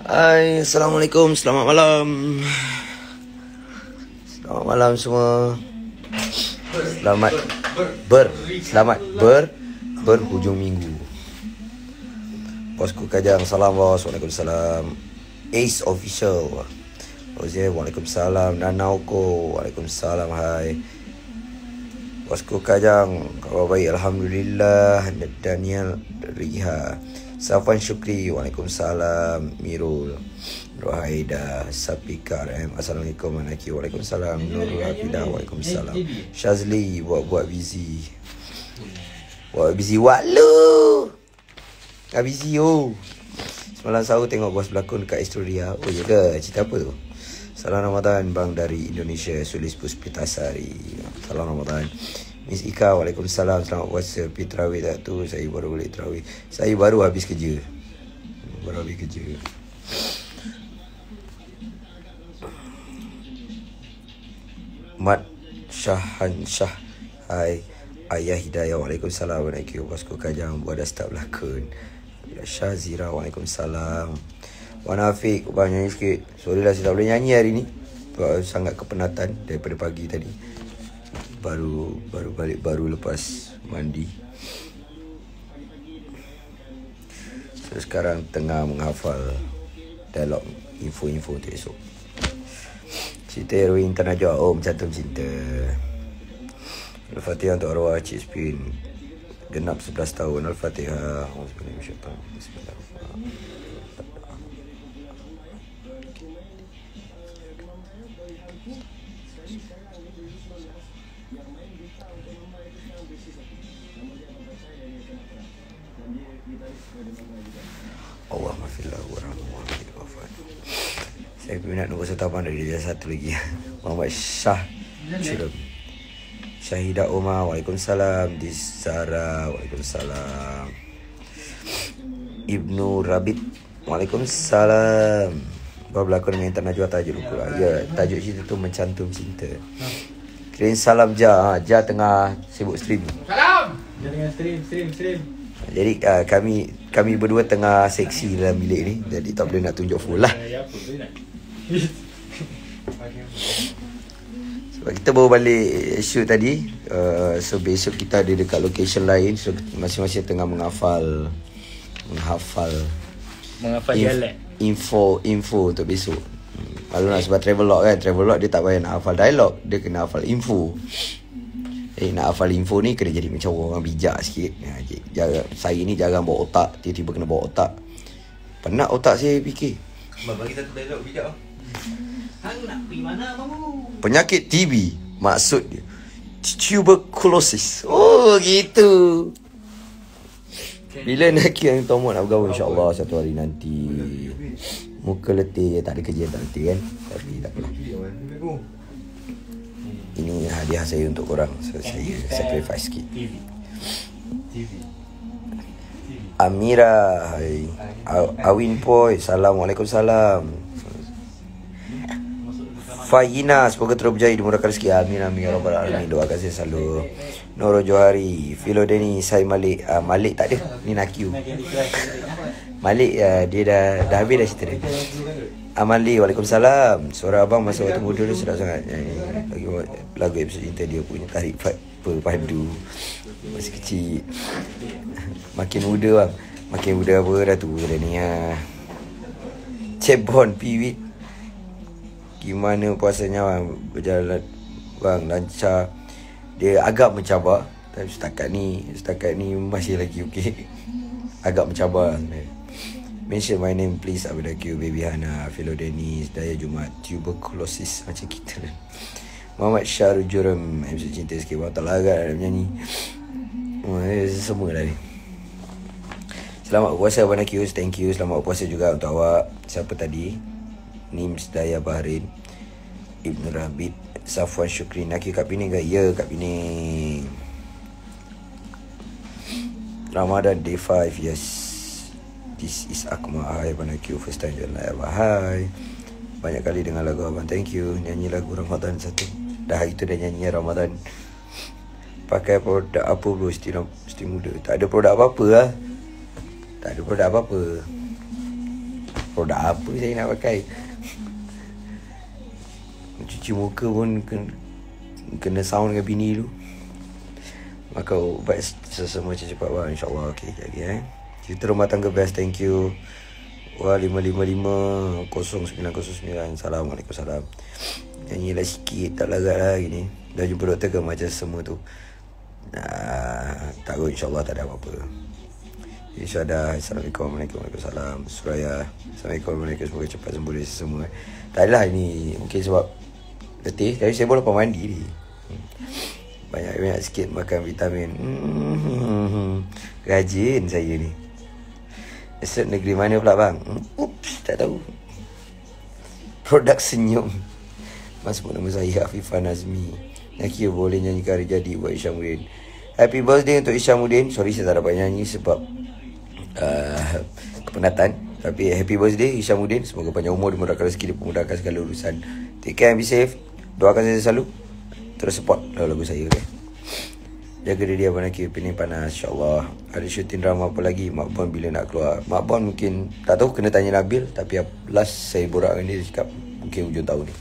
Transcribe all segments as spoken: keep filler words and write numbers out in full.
Hai, Assalamualaikum, selamat malam. Selamat malam semua. Selamat ber, selamat ber, berhujung minggu. Bosku Kajang, salam bos. Waalaikumsalam. Ace Official, Ozie, waalaikumsalam. Nanauko, waalaikumsalam. Hai Bosku Kajang, khabar baik, alhamdulillah. Daniel Riha, Safwan Syukri, waalaikumsalam. Mirul Rohaida, Sapikar M, assalamualaikum. Manaki, waalaikumsalam. Nurul Hafidah, waalaikumsalam. Shazli, buat-buat busy. Buat busy what lu? Gak busy oh. Semalam sahur tengok bos berlakon dekat Astoria. Oh ya ke? Cerita apa tu? Salam Ramadan bang dari Indonesia, Sulis Puspitasari. Salam Ramadan. Miss Ika, waalaikumsalam. Selamat puasa. Pergi terawih tak tu? Saya baru boleh terawih. Saya baru habis kerja. Baru habis kerja. Mat Syahan Syah, hai. Ayah Hidayah, waalaikumsalam. Waalaikumsalam. Bosku Kajang, buat dah start berlakon. Syazira, waalaikumsalam. Wan Afiq, bang nyanyi sikit. Sorry lah saya tak boleh nyanyi hari ni. Sebab sangat kepenatan daripada pagi tadi. Baru baru balik, baru lepas mandi. So sekarang tengah menghafal dialog info-info untuk esok. Cerita heroin Tanajua, oh mencantum cinta. Al-Fatihah untuk arwah Cik Spin, genap sebelas tahun. Al-Fatihah. Bismillahirrahmanirrahim. Allahumma fillah warahmatullahi wabarakatuh. Saya peminat nombor satu abang dari dia satu lagi. Muhammad Shah Syuram, Syahidah Umar, waalaikumsalam. Disara, waalaikumsalam. Ibnu Rabit, waalaikumsalam. Baru berlakon dengan Intan Najwa, tajuk lupa. Ya, tajuk cerita tu mencantum cinta. Kirim salam Ja. Ha, Ja tengah sibuk stream. Salam. Ja tengah stream, stream, stream. Jadi uh, kami kami berdua tengah seksi dalam bilik ni. Jadi tak boleh nak tunjuk full lah. Sebab kita baru balik shoot tadi. uh, So besok kita ada dekat location lain. So masing-masing tengah menghafal Menghafal Menghafal inf- dialek. Info Info untuk besok. hmm. Malu lah sebab travelog kan. Travelog dia tak payah nak hafal dialog, dia kena hafal info. Eh, nak hafal info ni kena jadi macam orang bijak sikit. Ha, jarang, saya ni jarang bawa otak. Tiba-tiba kena bawa otak. Penat otak saya fikir. Abang bagi satu dialog bijak lah. Hang nak pergi mana kamu? Penyakit T B, maksud dia tuberculosis. Oh gitu. Bila nak yang Tomo nak bergaul, insyaAllah satu hari nanti. Muka letih, tak ada kerja, tak letih kan. Tapi tak apalah. Ini hadiah saya untuk korang. So saya sacrifice sikit. Amira, hai. Awin Poi, Assalamualaikum salam. Fahina, semoga terus berjaya dimurahkan rezeki. Amin amin ya rabbal alamin. Doakan saya selalu. Noro Johari, Philo Denny, Sai Malik. uh, Malik tak ada, ni Nakiu. Malik uh, dia dah dah habis dah cerita dia. Amali, waalaikumsalam. Suara abang masa waktu muda dia sedap sangat. Lagi lagu episod cinta dia punya tarik padu masih kecil. Makin muda bang, makin muda apa dah tu dah ni ha. Cebon Piwit, gimana puasanya bang? Berjalan bang lancar. Dia agak mencabar, tapi setakat ni setakat ni masih lagi okey. Agak mencabar sebenarnya. Mention my name please. Abang Q, Baby Hana, Philo Dennis, Daya Jumat, tuberculosis macam kita. Muhammad Syarul Juram, M C Cinta sikit. Bang tak larat ada menyanyi. Oh, semua dah ni. Selamat berpuasa Abang Q, thank you. Selamat berpuasa juga untuk awak. Siapa tadi? Nims Daya Bahrain, Ibn Rabit, Safwan Syukri. Naki kat Penang ke? Ya, kat Penang. Ramadan day five, yes. This is Akmal. Hai Abang Q, first time join live. Hai. Banyak kali dengar lagu abang, thank you. Nyanyi lagu Ramadan satu. Dah hari tu dah nyanyi Ramadan. Pakai produk apa bro? Still, still muda. Tak ada produk apa-apa lah. Tak ada produk apa-apa. Produk apa saya nak pakai? Cuci muka pun kena, kena sound dengan bini tu. Maka ubat semua cepat bang, insyaAllah. Okay, lagi eh. Cerita rumah tangga best, thank you. Wah, lima lima lima kosong sembilan kosong sembilan. Assalamualaikum salam. Nyanyilah sikit, tak larat lah gini. Dah jumpa doktor ke macam semua tu? Nah, takut insyaAllah tak ada apa-apa. InsyaAllah. Assalamualaikum warahmatullahi wabarakatuh. Suraya. Assalamualaikum warahmatullahi wabarakatuh. Semoga cepat sembuh dari semua. Tak adalah ini, mungkin sebab letih. Tapi saya boleh lepas mandi ni. Banyak-banyak sikit makan vitamin. hmm, Rajin saya ni. Esok negeri mana pula bang? Ups, tak tahu. Produk senyum. Mas pun nama saya Afifah Nazmi. Nakir boleh nyanyikan hari jadi buat Isyamuddin. Happy birthday untuk Isyamuddin. Sorry saya tak dapat nyanyi sebab uh, kepenatan. Tapi happy birthday Isyamuddin. Semoga panjang umur, dimudahkan rezeki, dimudahkan segala urusan. Take care and be safe. Doakan saya selalu. Terus support lagu saya, okay? Jaga diri Abang Nakir, pilih panas, insyaAllah. Ada syuting drama apa lagi? Mak Bon bila nak keluar? Mak Bon mungkin, tak tahu, kena tanya Nabil. Tapi last saya borak dengan dia, dia cakap mungkin hujung tahun ni.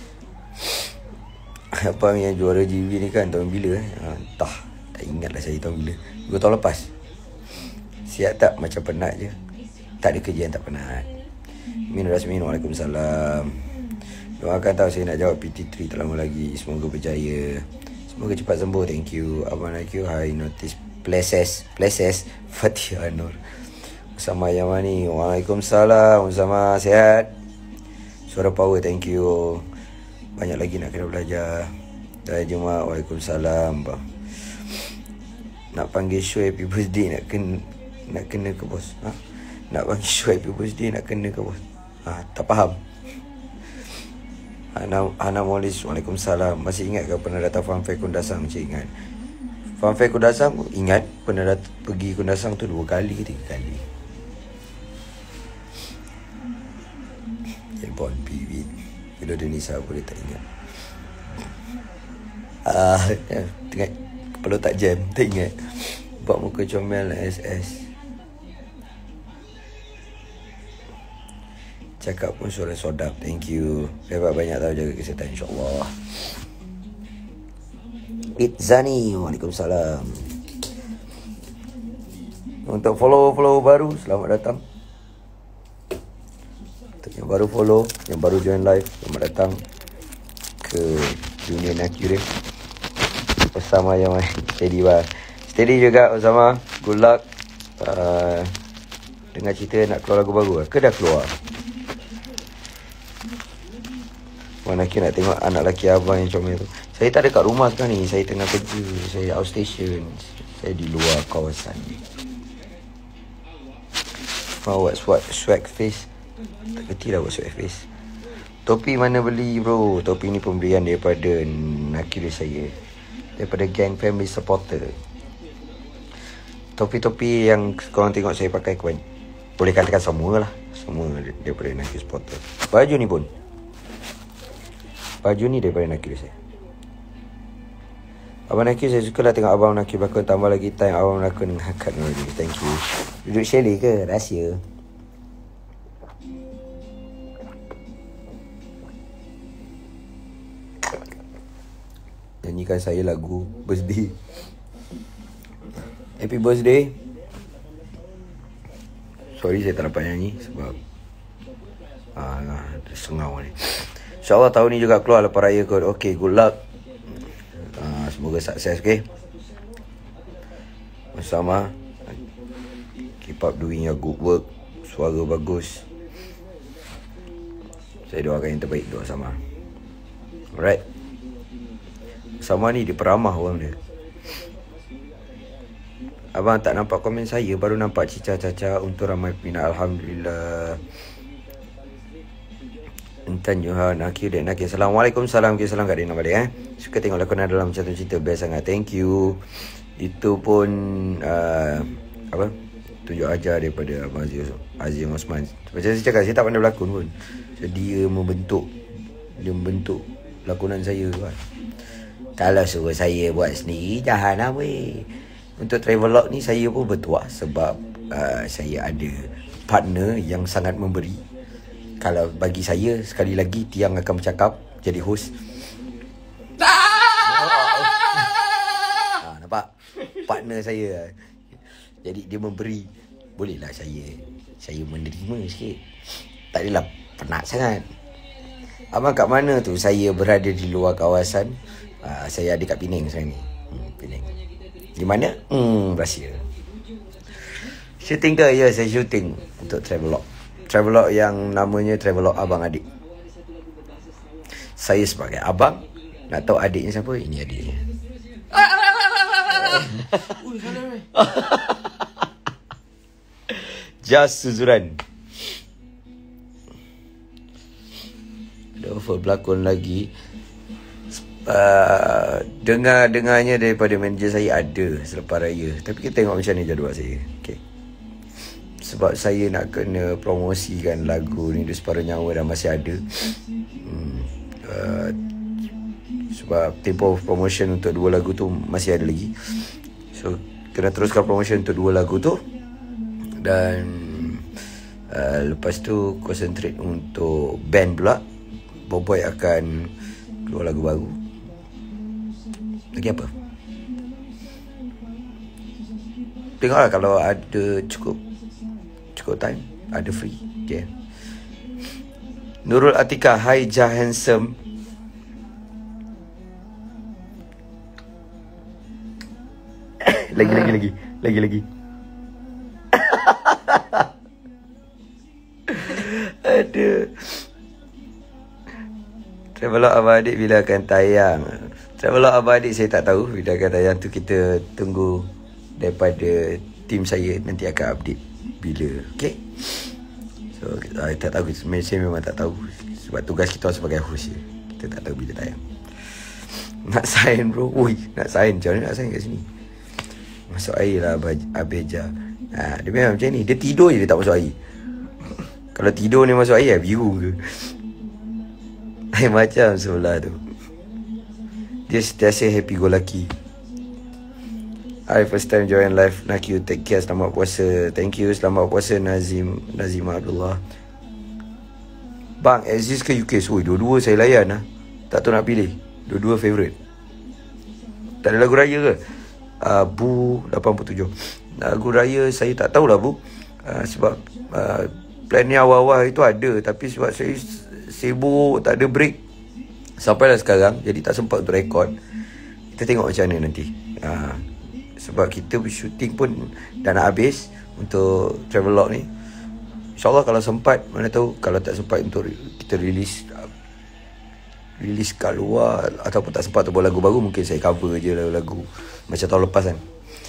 Abang yang juara G V ni kan tahun bila eh? Ha, entah, tak ingat lah saya tahun bila. Dua tahun lepas. Siap tak? Macam penat je. Tak ada kerja yang tak penat. Min Rasmin, Waalaikumsalam. Doakan tahu saya nak jawab P T tiga tak lama lagi. Semoga berjaya. Semoga cepat sembuh. Thank you. Abang Nakir, hi notice places. Places. Fatihah Nur. Usama Yamani. Waalaikumsalam. Usama sihat. Suara power, thank you. Banyak lagi nak kena belajar. Dah Jumaat. Waalaikumsalam bang. Nak panggil show happy birthday. Nak kena Nak kena ke bos? Ha? Nak panggil show happy birthday. Nak kena ke bos? Ha, tak faham. Hana, Hana Molis, Waalaikumsalam. Masih ingat ke pernah datang Funfair Kundasang? Cik ingat. Funfair Kundasang, ingat. Pernah datang, pergi Kundasang tu dua kali ke tiga kali. Ebon, Pivit. Bila Denisa boleh tak ingat. Ah, uh, tengah kepala tak jam, tak ingat. Buat muka comel S S. Cakap pun suara sodap. Thank you. Dapat banyak tahu, jaga kesihatan insyaAllah. Itzani, Waalaikumsalam. Untuk follow-follow baru, selamat datang. Untuk yang baru follow, yang baru join live, selamat datang ke dunia Nakir. Bersama yang steady bah. Steady juga bersama. Good luck. uh, Dengar cerita nak keluar lagu baru ke dah keluar? Abang Nakir nak tengok anak lelaki abang yang comel tu. Saya tak ada kat rumah sekarang ni. Saya tengah kerja. Saya outstation. Saya di luar kawasan ni. Mau buat swag, swag face. Tak kerti lah buat swag face. Topi mana beli bro? Topi ni pemberian daripada Nakir saya. Daripada gang family supporter. Topi-topi yang korang tengok saya pakai, kawan, boleh katakan semua lah. Semua daripada Nakir supporter. Baju ni pun, baju ni daripada Nakir saya. Abang Nakir, saya suka lah tengok Abang Nakir berlakon. Tambah lagi time Abang berlakon dengan Hakat Nurul. Thank you. Duduk chalet ke? Rahsia. Nyanyikan saya lagu birthday. Happy birthday. Sorry saya tak dapat nyanyi sebab ah, sengau ni. InsyaAllah tahun ni juga keluar lepas raya kot. Okay, good luck. uh, Semoga sukses, okay. Bersama. Keep up doing your good work. Suara bagus. Saya doakan yang terbaik. Doa sama. Alright. Sama ni dia peramah orang dia. Abang tak nampak komen saya, baru nampak Cica Caca untuk ramai peminat. Alhamdulillah. Intan Johan Nakir dan Nakir. Assalamualaikum. Salam. Salam kat Dina balik eh. Suka tengok lakonan dalam satu cerita. Best sangat. Thank you. Itu pun uh, apa? Tunjuk ajar daripada Abang Aziz, Aziz Osman. Macam saya cakap, saya tak pandai berlakon pun. So, dia membentuk Dia membentuk lakonan saya kan. Kalau suruh saya buat sendiri, jangan lah weh. Untuk Travelog ni saya pun bertuah sebab uh, saya ada partner yang sangat memberi. Kalau bagi saya, sekali lagi Tiang akan bercakap jadi host. Ha, nampak? Partner saya. Jadi dia memberi. Bolehlah saya Saya menerima sikit. Tak adalah penat sangat. Abang kat mana tu? Saya berada di luar kawasan. uh, Saya ada kat Penang sekarang ni. hmm, Penang. Di mana? Hmm, rahsia. Shooting ke? Ya, saya shooting untuk Travelog. Travelog yang namanya Travelog Abang Adik. Saya sebagai abang. Nak tahu adiknya siapa? Ini adiknya. Just Suzuran. Ada offer berlakon lagi. uh, Dengar-dengarnya daripada manager saya ada selepas raya. Tapi kita tengok macam ni jadual saya. Okay. Sebab saya nak kena promosikan lagu ni di Separuh Nyawa dan masih ada. hmm. uh, Sebab tempoh promotion untuk dua lagu tu masih ada lagi. So kena teruskan promotion untuk dua lagu tu. Dan uh, lepas tu concentrate untuk band pula. Boboy akan keluar lagu baru. Lagi apa? Tengoklah kalau ada cukup Cukup time, ada free. Okay. Nurul Atika, hi Jah handsome. Lagi lagi lagi Lagi lagi Aduh. Travelog Abang Adik bila akan tayang? Travelog Abang Adik saya tak tahu bila akan tayang tu. Kita tunggu daripada tim saya nanti akan update bila. Okay. So saya tak tahu. Saya memang tak tahu. Sebab tugas kita sebagai host je. Kita tak tahu bila tayang. Nak sign bro. Ui, nak sign. Macam mana nak sign kat sini? Masuk air lah Abeja. Ha, dia memang macam ni. Dia tidur je dia tak masuk air. Kalau tidur ni masuk air, biru ke? Lain macam sebelah tu. Dia sentiasa happy go lucky. I first time join live. Nak you take care. Selamat puasa. Thank you. Selamat puasa Nazim Nazimah Abdullah. Bang, Aziz ke U K? Ui, dua-dua saya layan lah. Tak tahu nak pilih. Dua-dua favourite. Tak ada lagu raya ke? Uh, Bu lapan puluh tujuh. Lagu raya saya tak tahulah Bu. uh, Sebab uh, plan ni awal-awal itu ada. Tapi sebab saya sibuk, tak ada break sampailah sekarang, jadi tak sempat untuk rekod. Kita tengok macam mana nanti. uh, Sebab kita shooting pun dah nak habis untuk Travelog ni. InsyaAllah kalau sempat, mana tahu. Kalau tak sempat untuk kita release uh, Release kat luar, ataupun tak sempat untuk buat lagu baru, mungkin saya cover je lagu-lagu macam tahun lepas kan.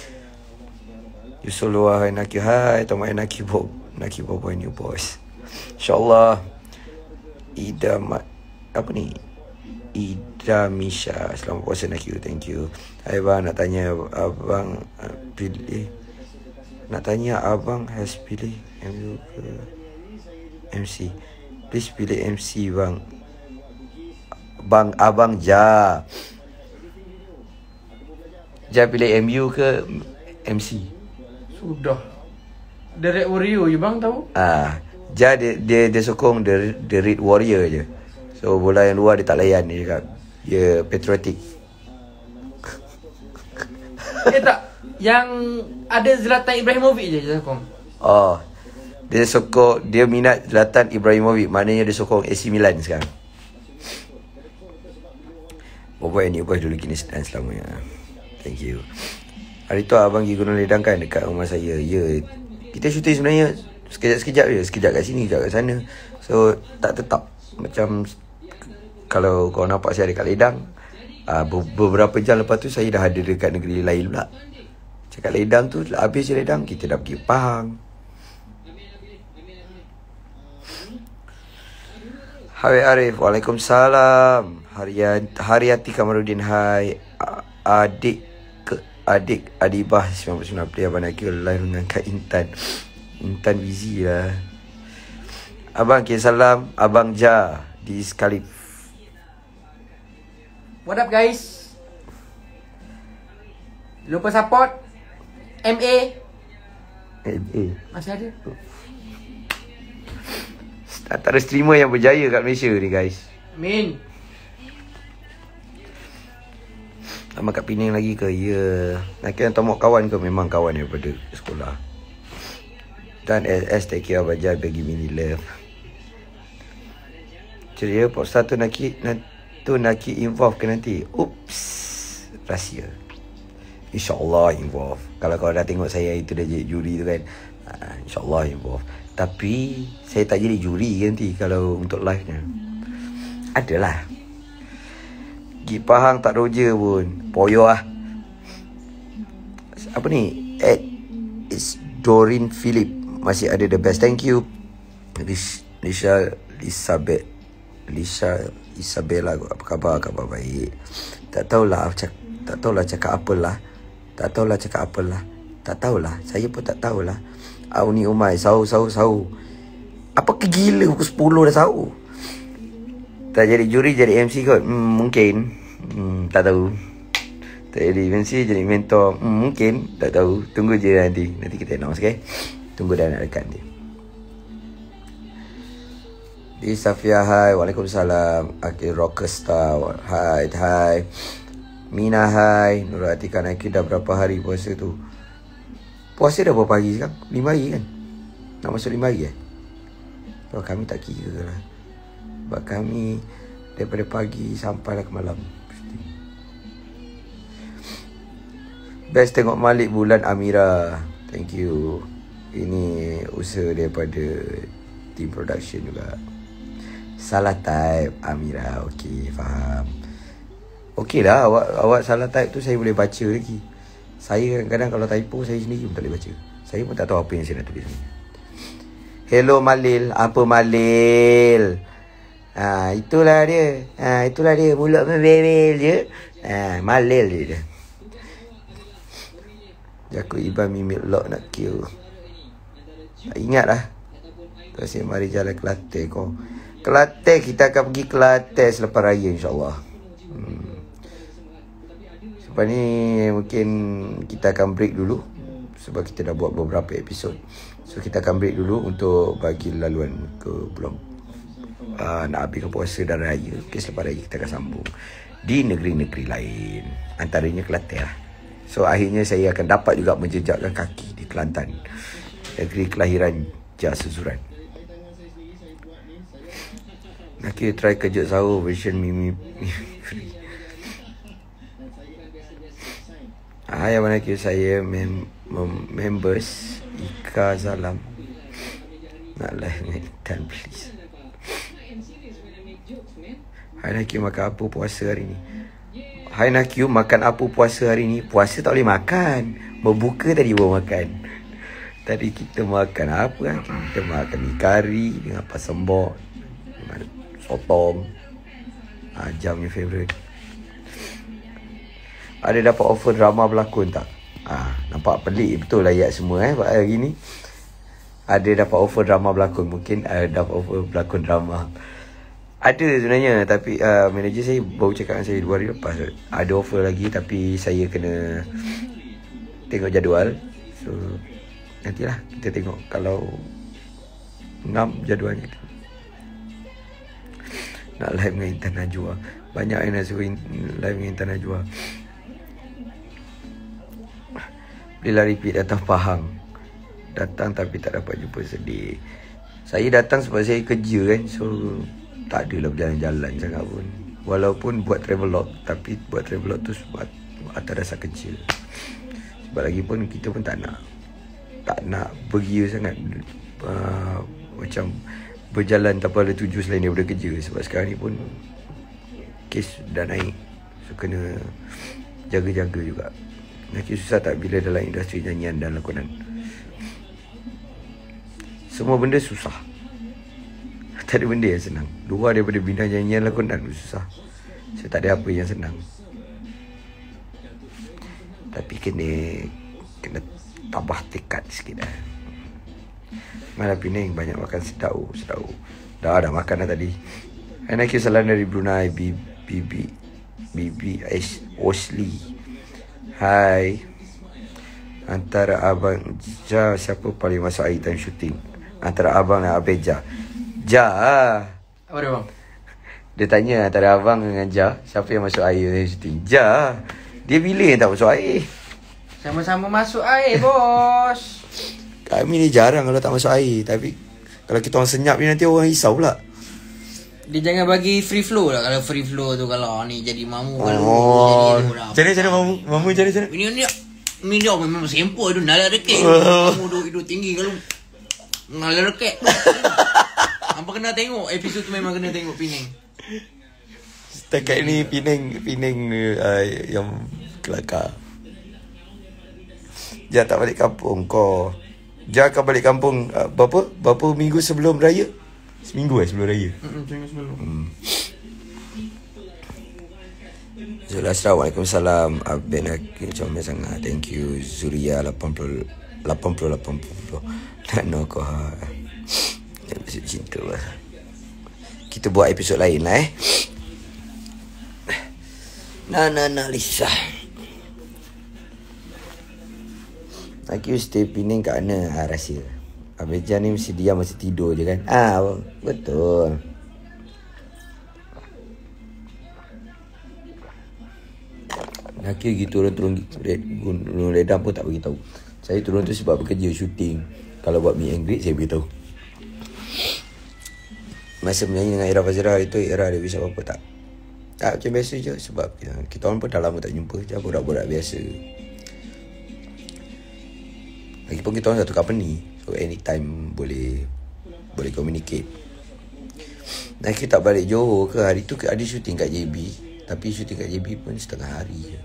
Yusul Luar, hai Naki, hai Tomai Naki Bob, Naki Bob boy new boys. InsyaAllah. Ida Mat, apa ni? Ida Misha, selamat puasa Naki, thank you. Hai bang, nak tanya abang uh, pilih Nak tanya abang has pilih M U ke M C? Please pilih M C bang. Bang, abang Ja Ja pilih M U ke M C? Sudah. The Red Warrior je bang tahu. Ah, Ja dia, dia, dia sokong the, the Red Warrior je. So bola yang luar dia tak layan. Dia cakap dia patriotic. Eh tak, yang ada Zlatan Ibrahimovic je dia sokong. Oh, dia sokong, dia minat Zlatan Ibrahimovic. Maknanya dia sokong A C Milan sekarang. Boboy ni boy dulu kini sedang selamanya. Thank you. Hari tu abang pergi Gunung Ledang kan, dekat rumah saya. Ya, kita syuting sebenarnya sekejap-sekejap je. Sekejap kat sini, sekejap kat sana. So tak tetap. Macam kalau kau nampak saya dekat Ledang, uh, beberapa jam lepas tu saya dah ada dekat negeri lain pula. Cakap Ledang tu, habis je Ledang, kita dah pergi Pahang. Hai Arif, Waalaikumsalam. Harian, Hariati Kamarudin, hai. Adik ke adik Adibah sembilan puluh sembilan play abang Nakil live dengan Kak Intan. Intan busy lah. Abang kirim salam Abang Ja di Skalip. What up guys? Lupa support M A. M A Masih ada. Antara streamer yang berjaya kat Malaysia ni guys. Min. Sama kat Penang lagi ke? Ya. Nak kira tomok kawan ke? Memang kawan daripada sekolah. Dan S S take care of Bajal bagi mini love. Ceria Popstar tu nak nak tu nak involve ke nanti? Oops. Rahsia. InsyaAllah involve. Kalau kau dah tengok saya itu dah jadi juri tu kan, uh, InsyaAllah involve. Tapi saya tak jadi juri nanti kalau untuk live nya. Adalah Gip Pahang tak roja pun. Poyo lah. Apa ni? At It's Doreen Philip. Masih ada the best. Thank you Lish, Lisha Lisabeth Lisha Isabella. Apa khabar? Khabar baik. Tak tahulah cak, Tak tahulah cakap apalah. Tak tahulah cakap apalah. Tak tahulah. Saya pun tak tahulah. Auni Umai. Sahur, sahur, sahur. Apa kegila pukul sepuluh dah sahur. Tak jadi juri, jadi M C kot? Hmm, mungkin. Hmm, tak tahu. Tak jadi M C, jadi mentor? Hmm, mungkin. Tak tahu. Tunggu je nanti. Nanti kita announce, okay? Tunggu dah nak dekat nanti. Di Safia, hai. Waalaikumsalam. Akhil Rockstar, hai. Hai. Mina, hai. Nurul Atika, Naiki dah berapa hari puasa tu? Puasa dah berapa hari sekarang? Lima hari kan? Nak masuk lima hari eh? Kalau kami tak kira lah. Sebab kami daripada pagi sampai ke malam. Best tengok Malik bulan Amira. Thank you. Ini usaha daripada team production juga. Salah type Amira. Okey, faham. Okey lah, awak, awak salah type tu saya boleh baca lagi. Saya kadang-kadang kalau typo saya sendiri pun tak boleh baca. Saya pun tak tahu apa yang saya nak tulis ni. Hello Malil. Apa Malil? Ha, itulah dia. Ha, itulah dia. Mulut membebel je. Ha, Malil dia. Jaku Iban mimik lock nak kill. Tak ingat lah. Terus mari jalan Kelantan kau. Kelantan, kita akan pergi Kelantan selepas raya insyaAllah. Hmm. Sebab ni mungkin kita akan break dulu. Sebab kita dah buat beberapa episod. So kita akan break dulu untuk bagi laluan ke bulan uh, nak habiskan puasa dan raya. Okay, selepas raya kita akan sambung di negeri-negeri lain. Antaranya Kelantan lah. So akhirnya saya akan dapat juga menjejakkan kaki di Kelantan, negeri kelahiran Jah Suzuran. Nak kira try kejut sahur version Mimi free. Hai Abang Nakil, saya mem mem members Ika Zalam. Nak live dengan Intan please. Hai Nakil, makan apa puasa hari ni? Hai Nakil, makan apa puasa hari ni? Puasa tak boleh makan. Berbuka tadi baru makan. Tadi kita makan apa kan? Kita makan mie kari dengan pasembok, dengan sotong. Ha, Jam punya favourite. Ada dapat offer drama berlakon tak? Ah, nampak pelik betul lah ayat semua eh hari ni. Ada dapat offer drama berlakon. Mungkin uh, dapat offer berlakon drama. Ada sebenarnya, tapi uh, manager saya baru cakap dengan saya dua hari lepas. Ada offer lagi tapi saya kena tengok jadual. So nantilah kita tengok kalau ngam jadualnya. Nak live dengan Intan Najwa. Banyak yang nak suruh live dengan Intan Najwa. Bila repeat datang Pahang. Datang tapi tak dapat jumpa, sedih. Saya datang sebab saya kerja kan. So tak adalah berjalan-jalan sangat pun. Walaupun buat travelog, tapi buat travelog tu sebab atas dasar kecil. Sebab lagi pun kita pun tak nak Tak nak beria sangat uh, macam berjalan tanpa ada tuju selain daripada kerja. Sebab sekarang ni pun kes dah naik. So kena jaga-jaga juga. Nakil susah tak bila dalam industri nyanyian dan lakonan? Semua benda susah. Tak ada benda yang senang. Luar daripada bidang nyanyian lakonan tu susah. Saya tak ada apa yang senang. Tapi kena Kena tambah tekad sikit dah. Malam Penang banyak makan sedau, sedau. Dah dah makan dah tadi. Nakil salam dari Brunei. Bibi Bibi Osli. Hai. Antara abang Jah siapa paling masuk air time shooting? Antara abang dan Abeja. Ja. Apa dia bang? Dia tanya antara abang dengan Ja, siapa yang masuk air dari syuting? Ja. Dia bila yang tak masuk air? Sama-sama masuk air bos. Kami ni jarang kalau tak masuk air. Tapi kalau kita orang senyap ni nanti orang risau pula. Dia jangan bagi free flow lah. Kalau free flow tu kalau ni jadi mamu. Oh. Kalau jadi Macam mana, macam mana mamu? Mamu macam mana, macam mana? Ini ni Ini dia memang sempur tu. Nala rekek. Oh. Kamu duduk hidup tinggi kalau nala rekek. Apa kena tengok. Episod tu memang kena tengok Penang. Setakat ni Penang Penang uh, yang kelakar. Ja tak balik kampung kau. Ja akan balik kampung uh, berapa? Berapa minggu sebelum raya? Seminggu eh sebelum raya. Hmm, seminggu sebelum. Hmm. Zul Asra, Waalaikumsalam. Abang Hakim comel sangat. Thank you. Zuria lapan puluh lapan puluh lapan puluh. Nano kau. Episod cinta lah. Kita buat episod lain lah eh. Nana Nalisa. Aku stay Penang kat mana? Ha, rahsia. Abang Jan ni mesti diam, mesti tidur je kan? Ah, betul. Nakil gitu orang turun Gunung Ledang pun tak beritahu. Saya turun tu sebab bekerja syuting. Kalau buat meet and greet saya beritahu. Masa menyanyi dengan Ira Fazira itu, Ira ada bisa apa-apa tak? Tak, macam biasa je. Sebab ya, kita orang pun dah lama tak jumpa. Jangan borak-borak biasa. Lagipun kita orang satu company. So anytime boleh Boleh communicate. Nakil tak balik Johor ke? Hari tu ada syuting kat J B. Tapi syuting kat J B pun setengah hari je.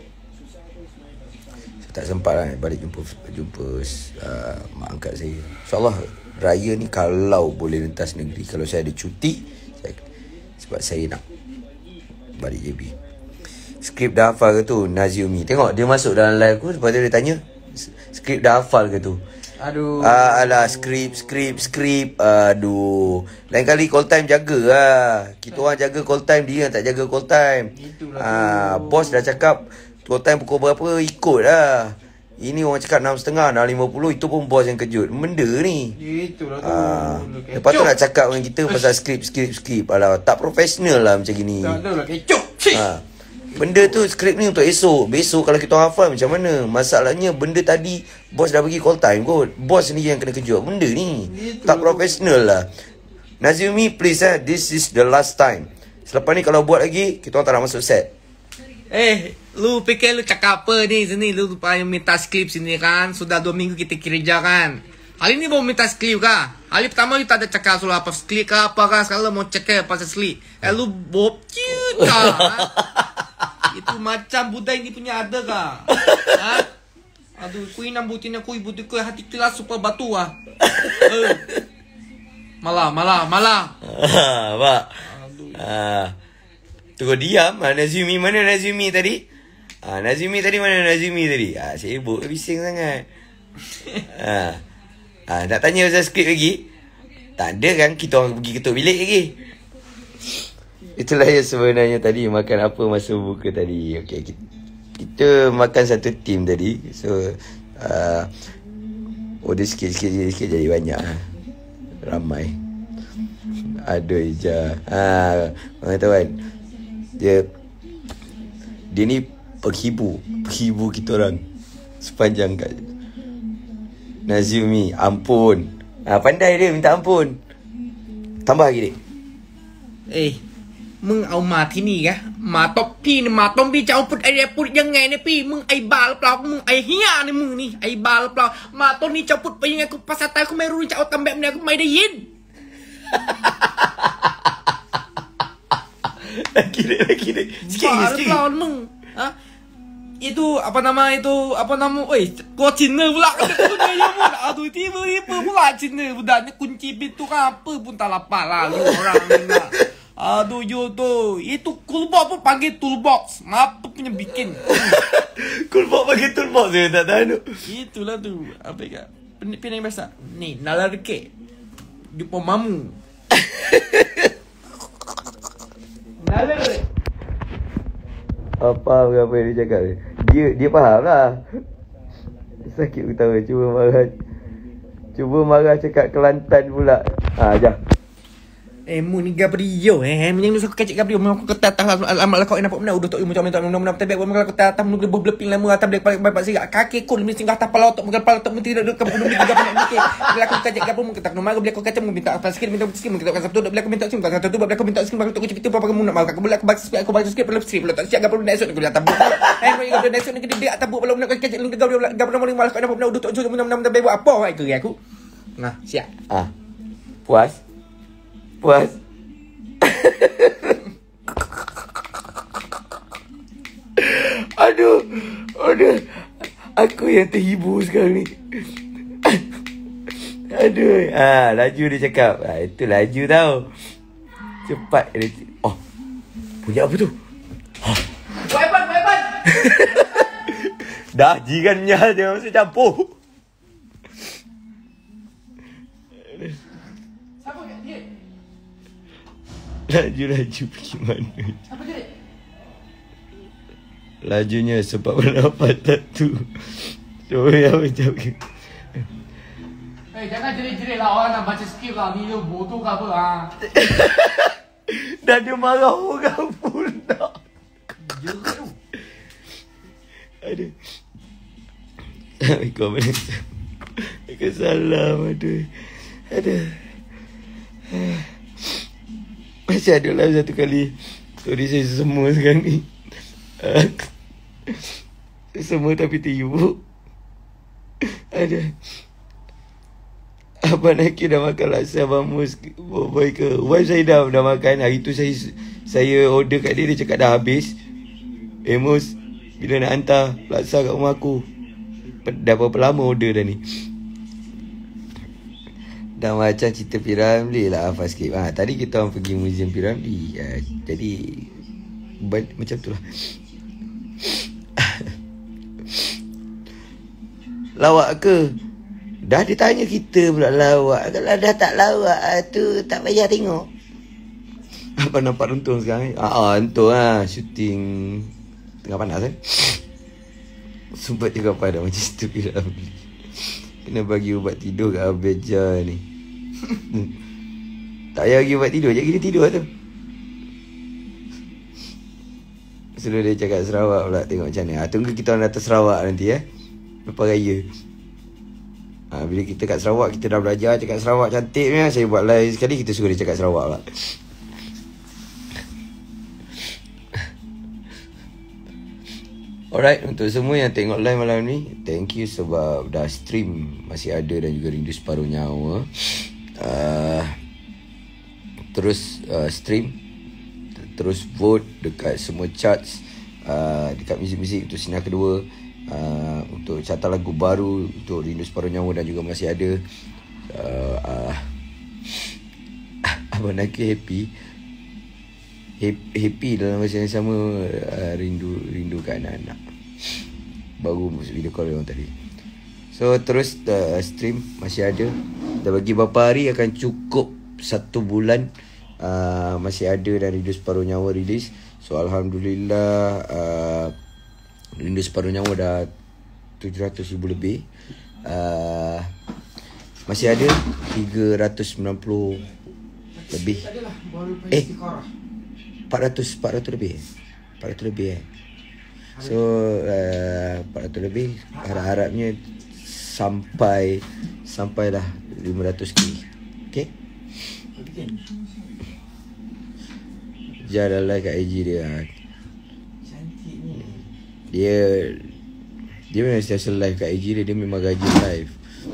Saya tak sempat lah balik jumpa Jumpa uh, mak angkat saya. InsyaAllah raya ni kalau boleh rentas negeri. Kalau saya ada cuti saya, sebab saya nak balik J B. Skrip dah hafal ke tu? Naziumi. Tengok dia masuk dalam live aku. Lepas tu dia tanya, skrip dah hafal ke tu? Aduh. Ah, alah, skrip, skrip, skrip. Aduh. Lain kali call time jaga lah. Kita orang jaga call time, dia yang tak jaga call time. Itulah Ah, tu. bos dah cakap call time pukul berapa, ikut lah. Ini orang cakap enam tiga puluh, enam lima puluh. Itu pun bos yang kejut. Benda ni. Itulah tu. Ah, Kecoh. lepas tu nak cakap dengan kita pasal skrip, skrip, skrip. Alah, tak profesional lah macam gini. Tak ada lah kecoh. Ha. Benda tu skrip ni untuk esok. Besok kalau kita hafal macam mana? Masalahnya benda tadi bos dah bagi call time kot. Bos ni yang kena kejut benda ni. Itu. Tak profesional lah. Nazimi please eh, this is the last time. Selepas ni kalau buat lagi, kita orang tak nak masuk set. Eh, lu fikir lu cakap apa ni sini? Lu payah minta skrip sini kan? Sudah dua minggu kita kerja kan? Hari ni baru minta skrip kah? Hari pertama lu tak ada cakap soal apa skrip kah apa kah? Sekarang lu mau cakap pasal skrip. Eh, lu bob cute kah? Itu macam budai ni punya ada kah? Ha? Aduh, kui nam butin aku ibu tu hati kelas super batu ah. Eh. Malah, malah, malah. Ah, Pak. Ah. Tunggu diam. Ah, Nazimi mana Nazimi tadi? Ah, Nazimi tadi mana Nazimi tadi? Ah, sibuk bising sangat. Ah. Ah, nak tanya pasal skrip lagi? Tak ada kan, kita orang pergi ketuk bilik lagi. Itulah yang sebenarnya tadi makan apa masa buka tadi. Okey, kita, kita makan satu tim tadi. So uh, order sikit-sikit sikit jadi banyak. Ramai. Aduh je. Ha, orang tahu kan. Dia dia ni penghibur, penghibur kita orang sepanjang kat Nazimi, ampun. Ha, pandai dia minta ampun. Tambah lagi dia. Eh, มึงเอามาที่นี่ไงมาตบพี่นี่มาต้มพี่จะเอาพูดไอเดียพูดยังไงเนี่ยพี่มึงไอบาหรือเปล่ามึงไอเฮียนี่มึงนี่ไอบาหรือเปล่ามาต้นนี้จะพูดไปยังไงกูภาษาใต้กูไม่รู้จะเอาทำแบบไหนกูไม่ได้ยิน Lagi dia, lagi dia. Sikit lagi, sikit lagi. Baru meng. Ha? Itu apa nama itu apa nama? Oi, gua Cina pula kata tu dia pun. Aduh, tiba-tiba pula Cina budaknya kunci pintu apa pun tak dapat lah lu orang ni. Aduh, yo tu. Itu coolbox pun panggil toolbox. Apa punya bikin? Coolbox panggil toolbox je tak tahu. Itulah tu. Apa ya? Pinang biasa. Ni, nalarke. Di pomamu. Nalar. Apa apa yang dia cakap? Dia dia faham lah. Sakit ketawa. Cuba marah. Cuba marah cakap Kelantan pula. Ha, jap. Eh, mu ni Gabriel eh. Yang lu suka kecik Gabriel. Memang aku ketatah alamat kau nak nak udah tak macam macam macam tapi aku mengaku tatah menunggu berlepin lama atas balik balik balik sigat kaki ku mesti ngah tapal otak mungkin pala otak mesti duduk ke belum tiga nak mikir. Bila aku kecik Gabriel mungkin tak nomor bila aku kacam minta apa sikit minta sikit mungkin tak Sabtu bila aku minta sikit kata tu bila aku minta sikit aku cerita apa kamu nak mau aku boleh aku baca sikit aku baca sikit belum sikit belum tak siap Gabriel nak esok aku lihat tabuk. Eh, mau Gabriel esok ni dia tabuk belum nak kecik lu Gabriel Gabriel mau malas kau nak udah tak jujur minum minum tapi buat apa ke aku. Nah, siap. Ah. Puas? Puas? Aduh, aduh, aku yang terhibur sekarang ni. Aduh, ah, laju dia cakap. Ah, itu laju tau. Cepat dia. Oh, punya apa tu? Weapon, weapon. Dah, jiran nyal dia masih campur. Siapa dia? Laju-laju pergi mana? Siapa dia? Lajunya sebab pendapat satu. So yang macam Eh, jangan jerit-jerit lah orang nak baca skrip lah. Ni dia bodoh ke apa ah. dah dia marah orang pula. Jerit tu. Aduh. Assalamualaikum. Waalaikumsalam. Aduh. Aduh. Masih ada lah satu kali. Sorry saya semua sekarang ni. Semua tapi terhibur. Ada Abang Naki dah makan laksa Abang Mus boy ke. Wife saya dah, dah makan. Hari tu saya Saya order kat dia. Dia cakap dah habis. Eh Mus, bila nak hantar laksa kat rumah aku? Dah berapa lama order dah ni? Dah macam cerita Piramli lah Hafaz sikit. Ha, tadi kita orang pergi museum Piramli. Ha, jadi macam tu lah. Lawak ke? Dah ditanya kita pula lawak. Kalau dah tak lawak tu tak payah tengok. Apa nampak runtung sekarang ni? Ah, ah runtung lah. Shooting tengah panas kan? Sempat juga pada macam cerita Piramli. Kena bagi ubat tidur kat Abeja ni. Tak payah bagi ubat tidur. Jadi dia tidur tu. Selalu dia cakap Sarawak pula. Tengok macam mana. Ha, tunggu kita orang datang Sarawak nanti eh. Lepas raya. Ha, bila kita kat Sarawak, kita dah belajar cakap Sarawak cantik ni. Saya buat live sekali, kita suruh dia cakap Sarawak pula. Alright, untuk semua yang tengok live malam ni, thank you sebab dah stream masih ada dan juga rindu separuh nyawa. Uh, terus uh, stream, terus vote dekat semua charts, uh, dekat muzik-muzik untuk sinar kedua, uh, untuk carta lagu baru untuk rindu separuh nyawa dan juga masih ada. Uh, uh, Abang Naki happy. Happy dalam masa yang sama, uh, rindu rindukan anak-anak. Baru video call orang tadi. So terus uh, stream masih ada. Dah bagi beberapa hari akan cukup satu bulan. uh, Masih ada dan rindu separuh nyawa release. So Alhamdulillah, uh, rindu separuh nyawa dah tujuh ratus ribu lebih. uh, Masih ada tiga ratus sembilan puluh lebih. Eh empat ratus lebih empat ratus lebih eh. So uh, empat ratus lebih. Harap-harapnya Sampai Sampailah lima ratus k. Okay. Jangan like kat I G dia. Cantik ni. Dia Dia memang sentiasa live kat I G dia. Dia memang rajin live.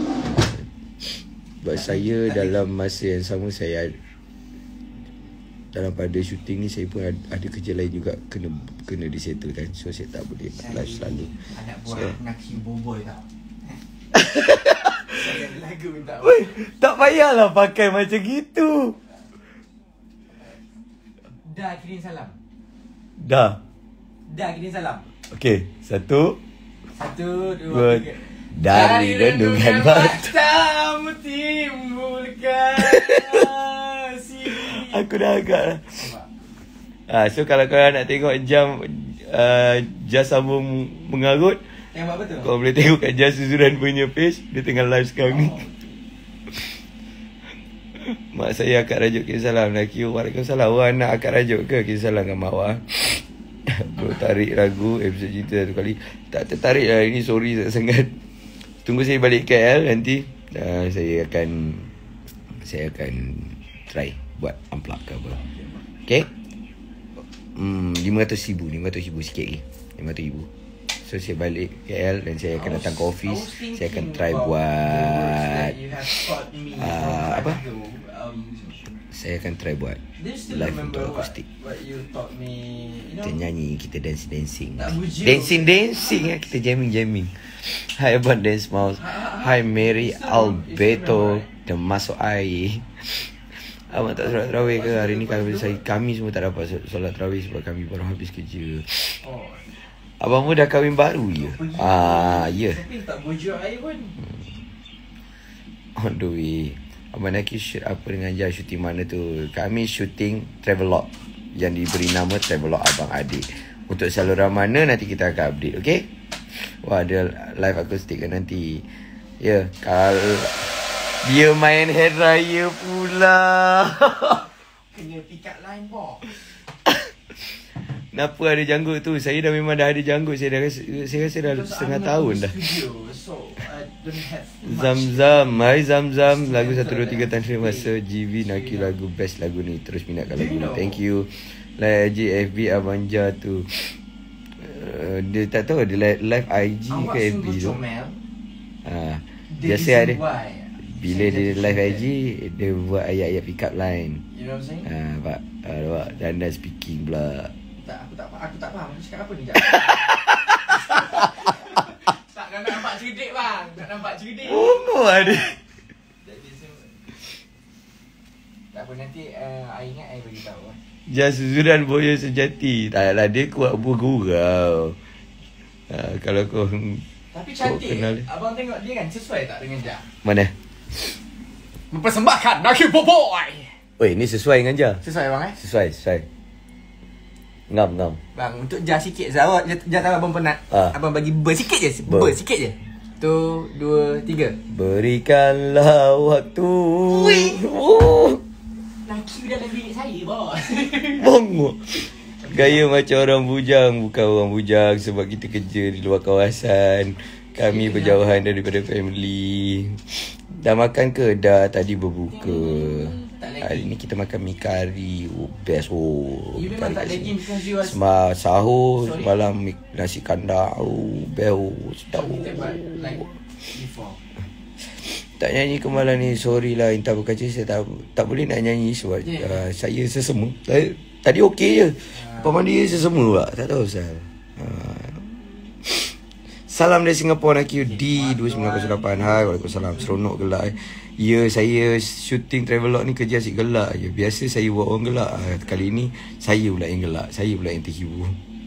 Buat saya dalam masa yang sama, saya dalam pada syuting ni saya pun ada, ada kerja lain juga kena kena disettlekan. So saya tak boleh live selalu. Anak buah so, Naki Boboy tau. Saya lagu minta. Weh, tak payahlah pakai macam gitu. Dah kirim salam. Dah. Dah kirim salam. Okey, satu, Satu, dua, dua, tiga. Dari renungan matamu timbulkan kasih. Aku dah agak lah. Ah, so kalau korang nak tengok jam uh, Jas sambung mengarut, Tengok apa tu? kau boleh tengok kat Jas Suzuran punya page. Dia tengah live sekarang ni. Mak saya akak rajuk kisah salam. Laki Waalaikumsalam. Wah nak akak rajuk ke kisah salam dengan Mawar? Bro tarik lagu episod cerita satu kali. Tak tertarik lah ini, sorry tak sangat. Tunggu saya balik K L nanti. uh, Saya akan Saya akan try buat unplug ke apa. Okay. Hmm, lima ratus ribu lima ratus ribu sikit lagi, lima ratus ribu. So saya balik K L dan saya akan datang ke office. Saya akan try buat uh, apa Saya akan try buat live untuk akustik. Kita nyanyi, kita dancing-dancing Dancing-dancing ya, kita jamming-jamming. Hai Abang Dance Mouse. Hai Mary Alberto dan masuk air. Abang tak solat tarawih ke hari ni? Kami, saya, kami semua tak dapat solat tarawih sebab kami baru habis kerja. Abang mu dah kahwin baru ya? Ah, ya. Tapi tak bojok air pun. On the way. Abang Naki shoot apa dengan Jah? Shooting mana tu? Kami shooting Travelog yang diberi nama Travelog Abang Adik. Untuk saluran mana nanti kita akan update, okay? Wah, ada live akustik kan nanti. Ya, kalau dia main hari raya pula. Kena pick up line box. Kenapa ada janggut tu? Saya dah memang dah ada janggut. Saya dah rasa, saya rasa dah Because setengah I'm tahun not dah. in the studio, so I don't have much. Zam-zam. Hai Zam-zam. Lagu satu dua tiga tanpa masa. G V Naki lagu best lagu ni. Terus minatkan lagu ni. Thank you. Like I G F B Abang Jah tu. Uh, dia tak tahu dia live, live I G ke F B tu. Ha, biasa ada. Bila dia live I G, dia buat ayat-ayat pick up line. You know what I'm saying? Ha, pak. Awak dan dah speaking pula. Tak, aku tak aku tak faham. Aku cakap apa ni? Tak, tak nak nampak cerdik bang. Tak nampak cerdik. Oh, ada. Tak apa, nanti uh, I ingat I beritahu. Jas susuran boya sejati. Taklah dia kuat bergurau. Ha, kalau kau Tapi cantik. kenal. Abang tengok dia kan sesuai tak dengan Jah? Mana? Mempersembahkan Naki Boboy. Oi, ni sesuai dengan Jah. Sesuai bang eh? Sesuai, sesuai. Ngam, ngam. Bang, untuk Jah sikit Zawat, Jah tahu abang penat. Ah. Abang bagi ber sikit je. Ber. Ber sikit je. Satu, dua, tiga. Berikanlah waktu. Ui. Oh. Naki dalam bilik saya bos. Bongok. Gaya macam orang bujang. Bukan orang bujang sebab kita kerja di luar kawasan. Kami berjauhan daripada family. Dah makan ke? Dah, tadi berbuka. Hari ni kita makan mi kari. Oh, best. Oh, You memang tak lagi because you are Semar sahur. Sorry? Semalam mi- nasi kandar. Oh, best. Oh, sedap. kita buat Oh. like before. Tak nyanyi kemalan ni, sorry lah Intan berkaca. Saya tak tak boleh nak nyanyi sebab Yeah. uh, saya sesama. Saya, tadi okey je. Lepas mandi sesama pula. Tak tahu Sal. Uh. Salam dari Singapura Naki D dua sembilan kosong lapan. Hai, Waalaikumsalam. Seronok gelak eh. Ya, saya shooting Travelog ni kerja asyik gelak je. Biasa saya buat orang gelak. Uh, kali ni saya pula yang gelak. Saya pula yang terhibur.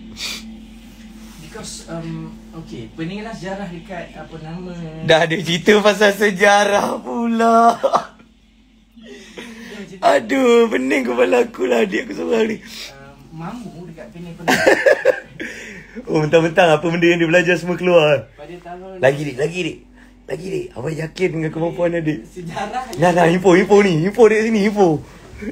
Because um okay, peninggalan sejarah dekat apa nama Dah ada cerita pasal sejarah pula. Aduh, pening kepala aku lah adik aku seorang ni. uh, mambu dekat pening pening Oh, mentang-mentang apa benda yang dia belajar semua keluar. pada tahun Lagi dik, lagi dik. Lagi dik. Abang yakin dengan kemampuan adik. sejarah. Nah, nah, info, info ni. Info dekat sini, info.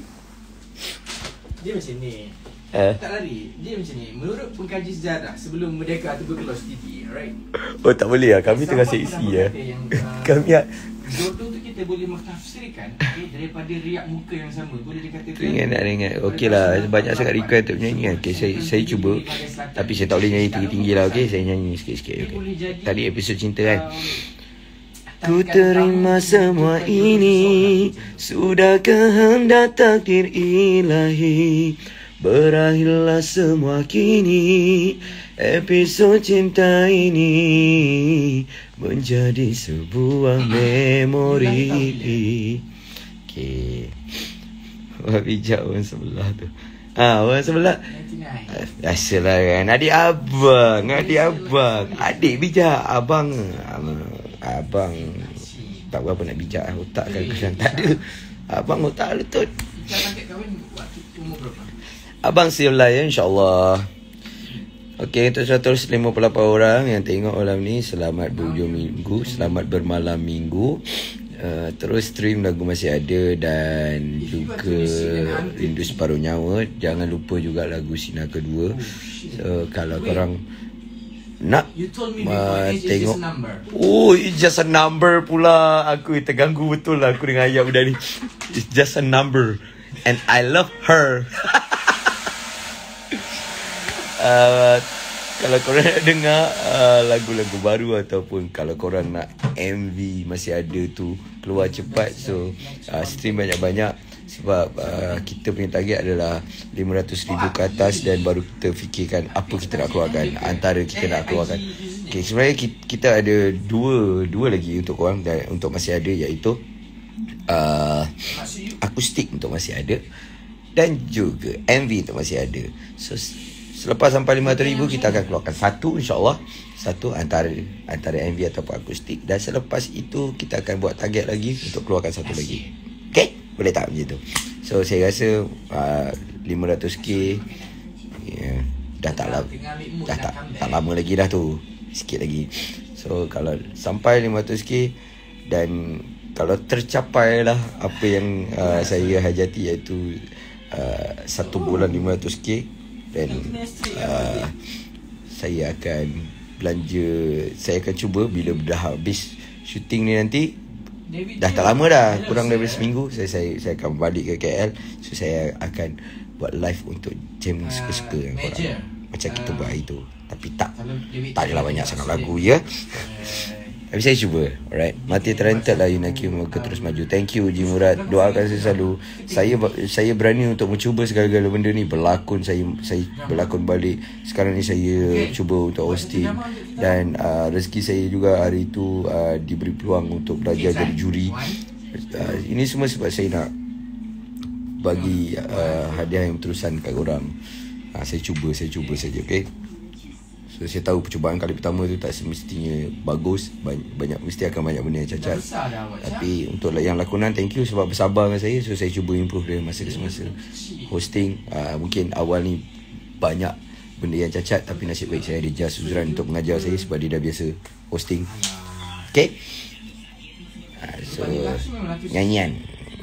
Dia macam ni. Eh. Tak lari. Dia macam ni. Menurut pengkaji sejarah sebelum merdeka tu berkelos T T, right? Oh, tak boleh lah. Kami tengah Siapa seksi pernah ya. berkata yang, uh, Kami ya. jodoh tu kita boleh mentafsirkan okay, daripada riak muka yang sama. Boleh dikatakan Ringan nak ringan. Okey lah. Banyak sangat request untuk menyanyi kan. Okay, saya, saya cuba. Tapi saya tak boleh nyanyi tinggi-tinggi lah. Okay, saya nyanyi sikit-sikit. Okay. Tadi episod cinta kan. Ku terima semua ini, sudah kehendak takdir ilahi. Berakhirlah semua kini, episod cinta ini menjadi sebuah memori. Okay. Wah, bijak orang sebelah tu. Ah, orang sebelah. Biasalah kan. Adik abang, adik abang. Adik bijak, abang abang, abang tak berapa nak bijak. Otak kan kena tak ada. Abang otak lutut. Kita kahwin waktu umur berapa? Abang still live ya, insyaAllah. Okey, untuk seratus lima puluh lapan orang yang tengok malam ni, selamat berhujung minggu, selamat bermalam minggu. uh, terus stream lagu Masih Ada dan juga Rindu Separuh Nyawa. Jangan lupa juga lagu Sinar Kedua. So kalau korang nak You told me before, uh, age is tengok just a number. Oh, it's just a number pula. Aku terganggu betul lah aku dengan ayat budak ni. It's just a number and I love her. uh, Kalau korang nak dengar uh, lagu-lagu baru ataupun kalau korang nak M V Masih Ada tu keluar cepat, so uh, stream banyak-banyak. Sebab uh, kita punya target adalah lima ratus ribu ke atas dan baru kita fikirkan apa kita nak keluarkan antara kita nak keluarkan. Okay, sebenarnya kita ada dua dua lagi untuk korang dan untuk Masih Ada, iaitu uh, akustik untuk Masih Ada dan juga M V untuk Masih Ada. So selepas sampai lima ratus ribu kita akan keluarkan satu, insyaAllah. Satu antara antara M V ataupun akustik. Dan selepas itu kita akan buat target lagi untuk keluarkan satu lagi. Okay? Boleh tak macam tu? So saya rasa uh, lima ratus k yeah, dah tak lama, dah tak, tak lama lagi dah tu. Sikit lagi. So kalau sampai lima ratus k dan kalau tercapai lah apa yang uh, saya hajati, iaitu uh, satu bulan lima ratus k, dan uh, saya akan belanja, saya akan cuba bila dah habis syuting ni nanti. Dah tak lama dah, kurang daripada seminggu saya saya saya akan balik ke K L. So saya akan buat live untuk jam suka-suka dengan korang, macam kita buat hari tu. Tapi tak tak adalah banyak sangat lagu ya. Tapi saya cuba. Alright, mati talented lah Yunaki, moga terus maju. Thank you Ji Murad, doakan saya selalu. Saya saya berani untuk mencuba segala-gala benda ni. Berlakon, saya saya berlakon balik. Sekarang ni saya cuba untuk hosting. Dan uh, rezeki saya juga hari tu uh, diberi peluang untuk belajar jadi juri. uh, Ini semua sebab saya nak bagi uh, hadiah yang terusan kat korang. uh, Saya cuba, saya cuba saja, okay. So saya tahu percubaan kali pertama tu tak semestinya bagus. Banyak, banyak mesti akan banyak benda yang cacat. Tapi untuk yang lakonan, thank you sebab bersabar dengan saya. So saya cuba improve dari masa ke semasa. Hosting uh, mungkin awal ni banyak benda yang cacat, tapi nasib baik saya ada Jas Uzran untuk mengajar saya sebab dia dah biasa hosting. Okay. uh, So nyanyian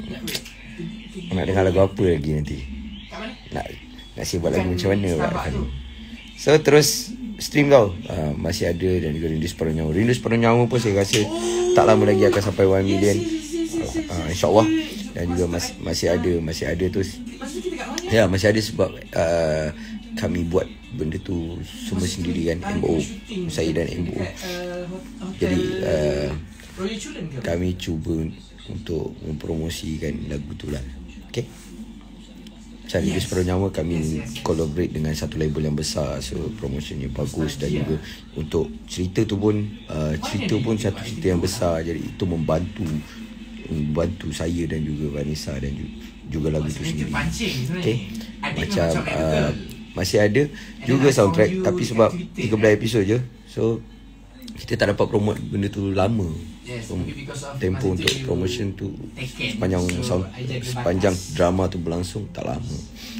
nak dengar lagu apa lagi nanti? Nak nak siap buat lagu macam mana pula kan? So terus stream kau uh, Masih Ada dan juga Rindu Separuh Nyawa. Rindu Separuh Nyawa pun saya rasa tak lama lagi akan sampai one million, uh, InsyaAllah. Dan juga mas, Masih Ada Masih Ada tu ya, Masih Ada sebab uh, kami buat benda tu semua sendiri kan, M O, saya dan M O. Jadi uh, kami cuba untuk mempromosikan lagu tu lah. Okay. Macam Rindu Separuh Nyawa, kami collaborate dengan satu label yang besar. So promotionnya bagus. Dan juga untuk cerita tu pun uh, cerita pun satu cerita yang besar. Jadi itu membantu Membantu saya dan juga Vanessa dan juga lagu tu sendiri. Okay. Macam uh, Masih Ada juga soundtrack, tapi sebab tiga belas episod je, so kita tak dapat promote benda tu lama. So, tempo untuk promotion tu sepanjang sound, sepanjang drama tu berlangsung tak lama.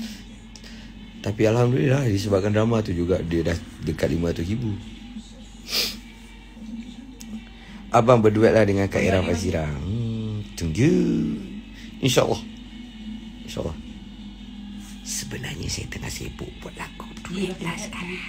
Tapi alhamdulillah disebabkan drama tu juga dia dah dekat lima ratus ribu. Abang berduet lah dengan Kak Ira Fazira. Hmm, tunggu. InsyaAllah. InsyaAllah. Sebenarnya saya tengah sibuk buat lagu duet lah sekarang.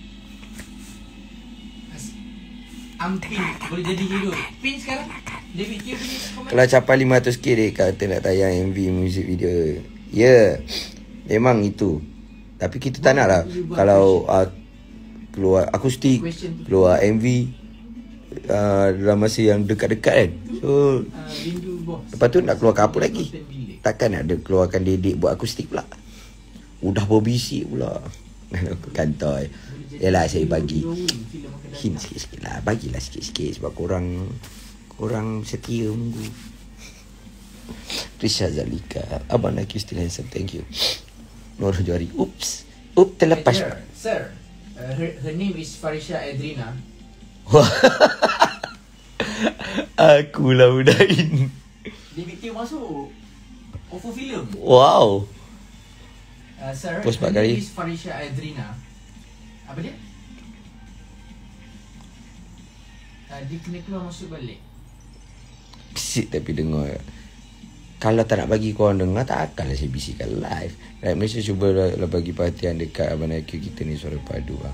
Ampin boleh jadi hero. Pin sekarang David Q punya komen. Kalau capai lima ratus k dia kata nak tayang M V music video. Ya yeah, memang itu. Tapi kita tak nak lah kalau uh, keluar akustik, keluar M V uh, dalam masa yang dekat-dekat kan. So lepas tu nak keluarkan apa lagi? Takkan nak ada keluarkan Dedek buat akustik pula. Udah berbisik pula. Kantoi. Yalah saya bagi hint sikit-sikit lah. Bagilah sikit-sikit sebab korang Korang setia menunggu. Risha Zalika, Abang Naki still handsome, thank you. Nur Johari, oops Oops terlepas. Sir, sir uh, her, her name is Farisha Adrina. Akulah budak ini. David Q masuk OVO film. Wow. Uh, sir, Post her empat kali. name is Farisha Adrina. Apa dia? Uh, dia kena keluar masuk balik. bisik tapi dengar. Kalau tak nak bagi korang dengar, tak akanlah saya bisikkan live. Rakyat Malaysia cubalah lah bagi perhatian dekat Abang I Q kita ni, suara padu bang.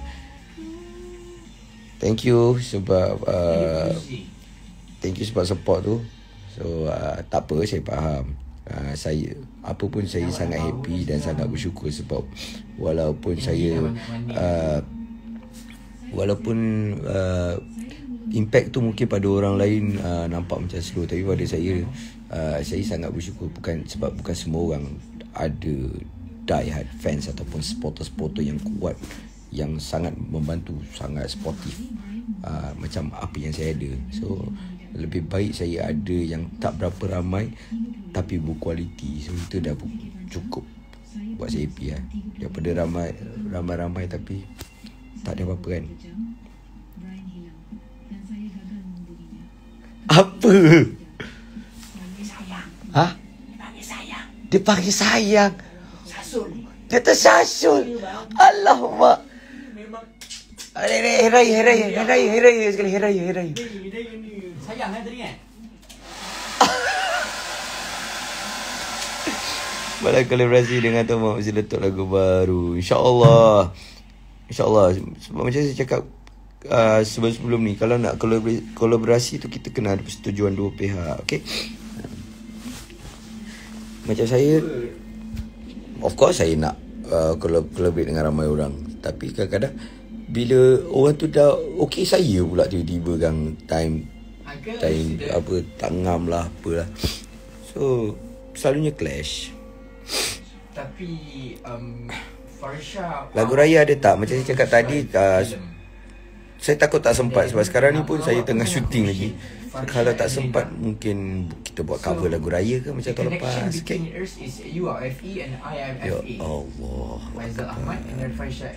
Thank you sebab uh, thank you sebab support tu. So uh, tak apa, saya faham. Uh, saya apa pun saya sangat happy dan sangat bersyukur sebab walaupun saya uh, walaupun uh, impact tu mungkin pada orang lain uh, nampak macam slow, tapi pada saya uh, saya sangat bersyukur, bukan sebab bukan semua orang ada die hard fans ataupun supporter-supporter yang kuat yang sangat membantu, sangat sportif uh, macam apa yang saya ada. So lebih baik saya ada yang tak berapa ramai tapi berkualiti. So itu dah cukup buat saya happy lah, daripada ramai ramai-ramai tapi tak ada apa-apa kan. Apa? Ha? Dia panggil sayang. Dia panggil sayang. Sasul. Dia tersasul. Alamak. Memang. Hari raya, hari raya, hari raya, hari raya sekali, hari raya, hari raya. Sayang kan tadi kan? Malah kolaborasi dengan Tomak mesti letup lagu baru. InsyaAllah. InsyaAllah. Sebab macam saya cakap Uh, sebelum-sebelum ni, kalau nak kolaborasi, kolaborasi tu kita kena ada persetujuan dua pihak. Okay. Macam saya, of course saya nak uh, collaborate dengan ramai orang, tapi kadang-kadang bila orang tu dah okay, saya pula tiba-tiba kan time time apa tak ngam lah apalah. So selalunya clash. Tapi um, Farsha, lagu raya ada tak? Macam saya cakap tadi, uh, saya takut tak sempat sebab sekarang ni pun saya tengah syuting lagi. So, kalau tak sempat mungkin kita buat cover lagu raya ke macam tahun lepas sikit. U R F E and I M F A. Ya Allah. Faizal Ahmad and Farsha.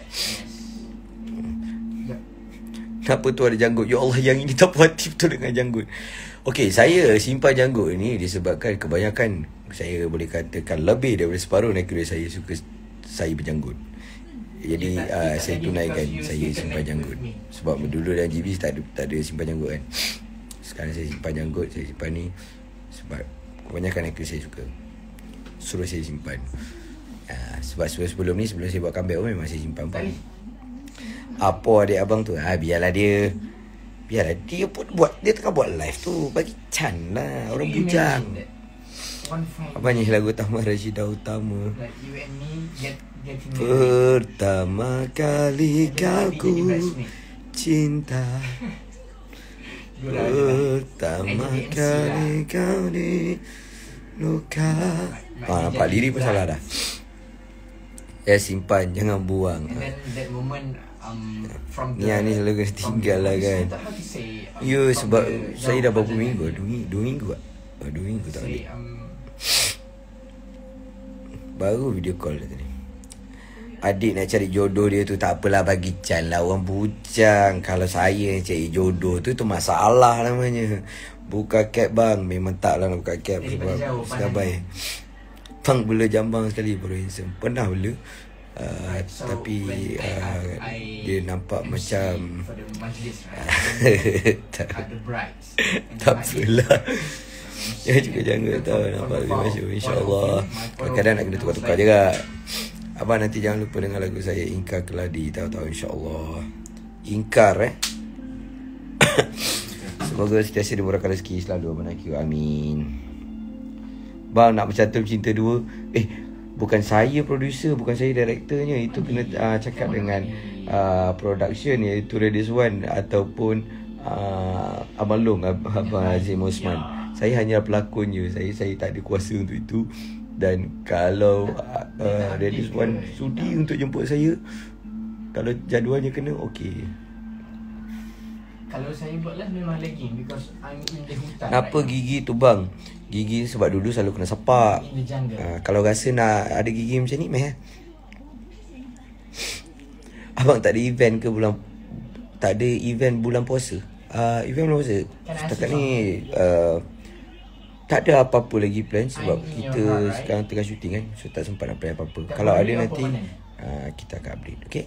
Kenapa tu ada janggut? Ya Allah, yang ini tak puas hati betul dengan janggut. Okey, saya simpan janggut ni disebabkan kebanyakan, saya boleh katakan lebih daripada separuh negeri saya suka saya berjanggut. Jadi uh, saya tunaikan saya simpan janggut. Sebab dulu dalam G B tak ada, tak ada simpan janggut kan. Sekarang saya simpan janggut, saya simpan ni sebab kebanyakan aktor saya suka, suruh saya simpan. uh, Sebab sebelum ni, sebelum saya buat comeback pun memang saya simpan pun. Apa adik abang tu, ah biarlah dia. Biarlah dia pun buat, dia tengah buat live tu, bagi can lah, orang bujang. Apa ni lagu Tamar Rashidah Utama, like you and me get pertama kali kau ku cinta, pertama kali kau di luka. Ah, nampak lirik pun salah dah. Ya, simpan, jangan buang. And then that moment um, from the, ni ni selalu kena tinggal lah kan. Ya, sebab saya dah berapa minggu, dua minggu, dua minggu tak? Oh, dua minggu tak balik. Baru video call tadi. Adik nak cari jodoh dia tu, tak apalah, bagi can lah, orang bujang. Kalau saya cari jodoh tu, tu masalah namanya. Buka cap bang, memang tak lah nak buka cap sebab segabai. Bang bela jambang sekali, bro handsome. Pernah bela uh, tapi uh, dia nampak macam tak, tak apalah. Jangan juga jangan tahu nampak lebih masuk. InsyaAllah kadang-kadang nak kena tukar-tukar juga. Abang nanti jangan lupa dengar lagu saya Ingkar Keladi, tahu-tahu insyaAllah. Ingkar eh semoga sentiasa dimurahkan rezeki selalu Abang I Q, amin. Bang nak bercantum cinta dua, Eh bukan saya producer, bukan saya directornya. Itu kena uh, cakap dengan uh, production, iaitu Radius One ataupun uh, Abang Long, Abang Azim Osman. Saya hanya pelakon je, Saya saya tak ada kuasa untuk itu. Dan kalau uh, Radius One sudi untuk jemput saya, kalau jadualnya kena, okey. Kalau saya buat live memang lagging because I'm in the hutan. Kenapa right gigi tu bang? Gigi sebab dulu selalu kena sepak. uh, Kalau rasa nak ada gigi macam ni, meh. Abang tak ada event ke bulan, tak ada event bulan puasa? uh, Event bulan puasa setakat ni uh, tak ada apa-apa lagi plan sebab kita right sekarang tengah syuting kan. So tak sempat nak plan apa-apa. Tak, kalau ada nanti uh, kita akan update. Okay.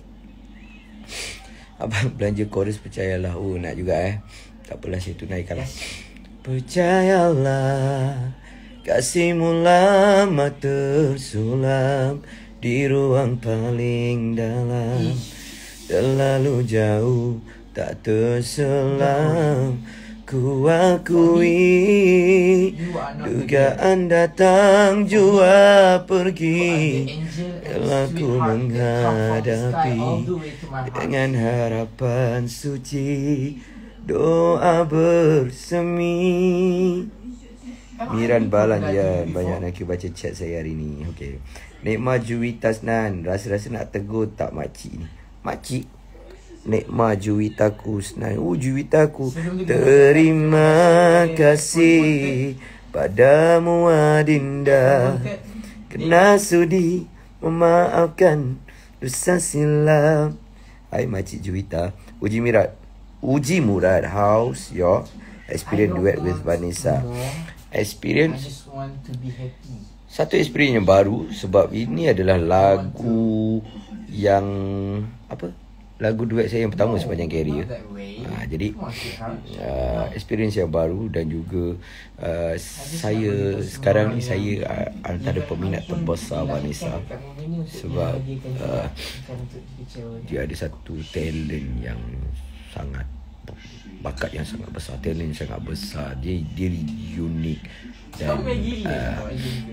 Abang belanja chorus, percayalah. Oh nak juga eh. Tak apalah, saya tunaikan lah. Percayalah, kasihmu lama tersulam di ruang paling dalam, terlalu jauh tak terselam. Ku akui dugaan datang jua pergi, telah ku menghadapi dengan harapan suci, doa bersemi. Miran Balan ya, banyak nak baca chat saya hari ni. Okey. Nikma Juwita Snan, rasa-rasa nak tegur tak makcik ni. Makcik Nikma Juwitaku Snan. Oh Juwitaku, terima kasih padamu Adinda, kena sudi memaafkan dosa silap. Hai makcik Juwita. Uji Mirat, Uji Murad, how's your experience duet with Vanessa? Experience satu experience yang baru, sebab ini adalah lagu yang apa? Lagu duet saya yang pertama sepanjang karier. Ha, jadi uh, experience yang baru dan juga uh, saya sekarang ni saya uh, antara peminat terbesar Vanessa, sebab uh, dia ada satu talent yang sangat, bakat yang sangat besar, talent yang sangat besar. Dia dia unik dan uh,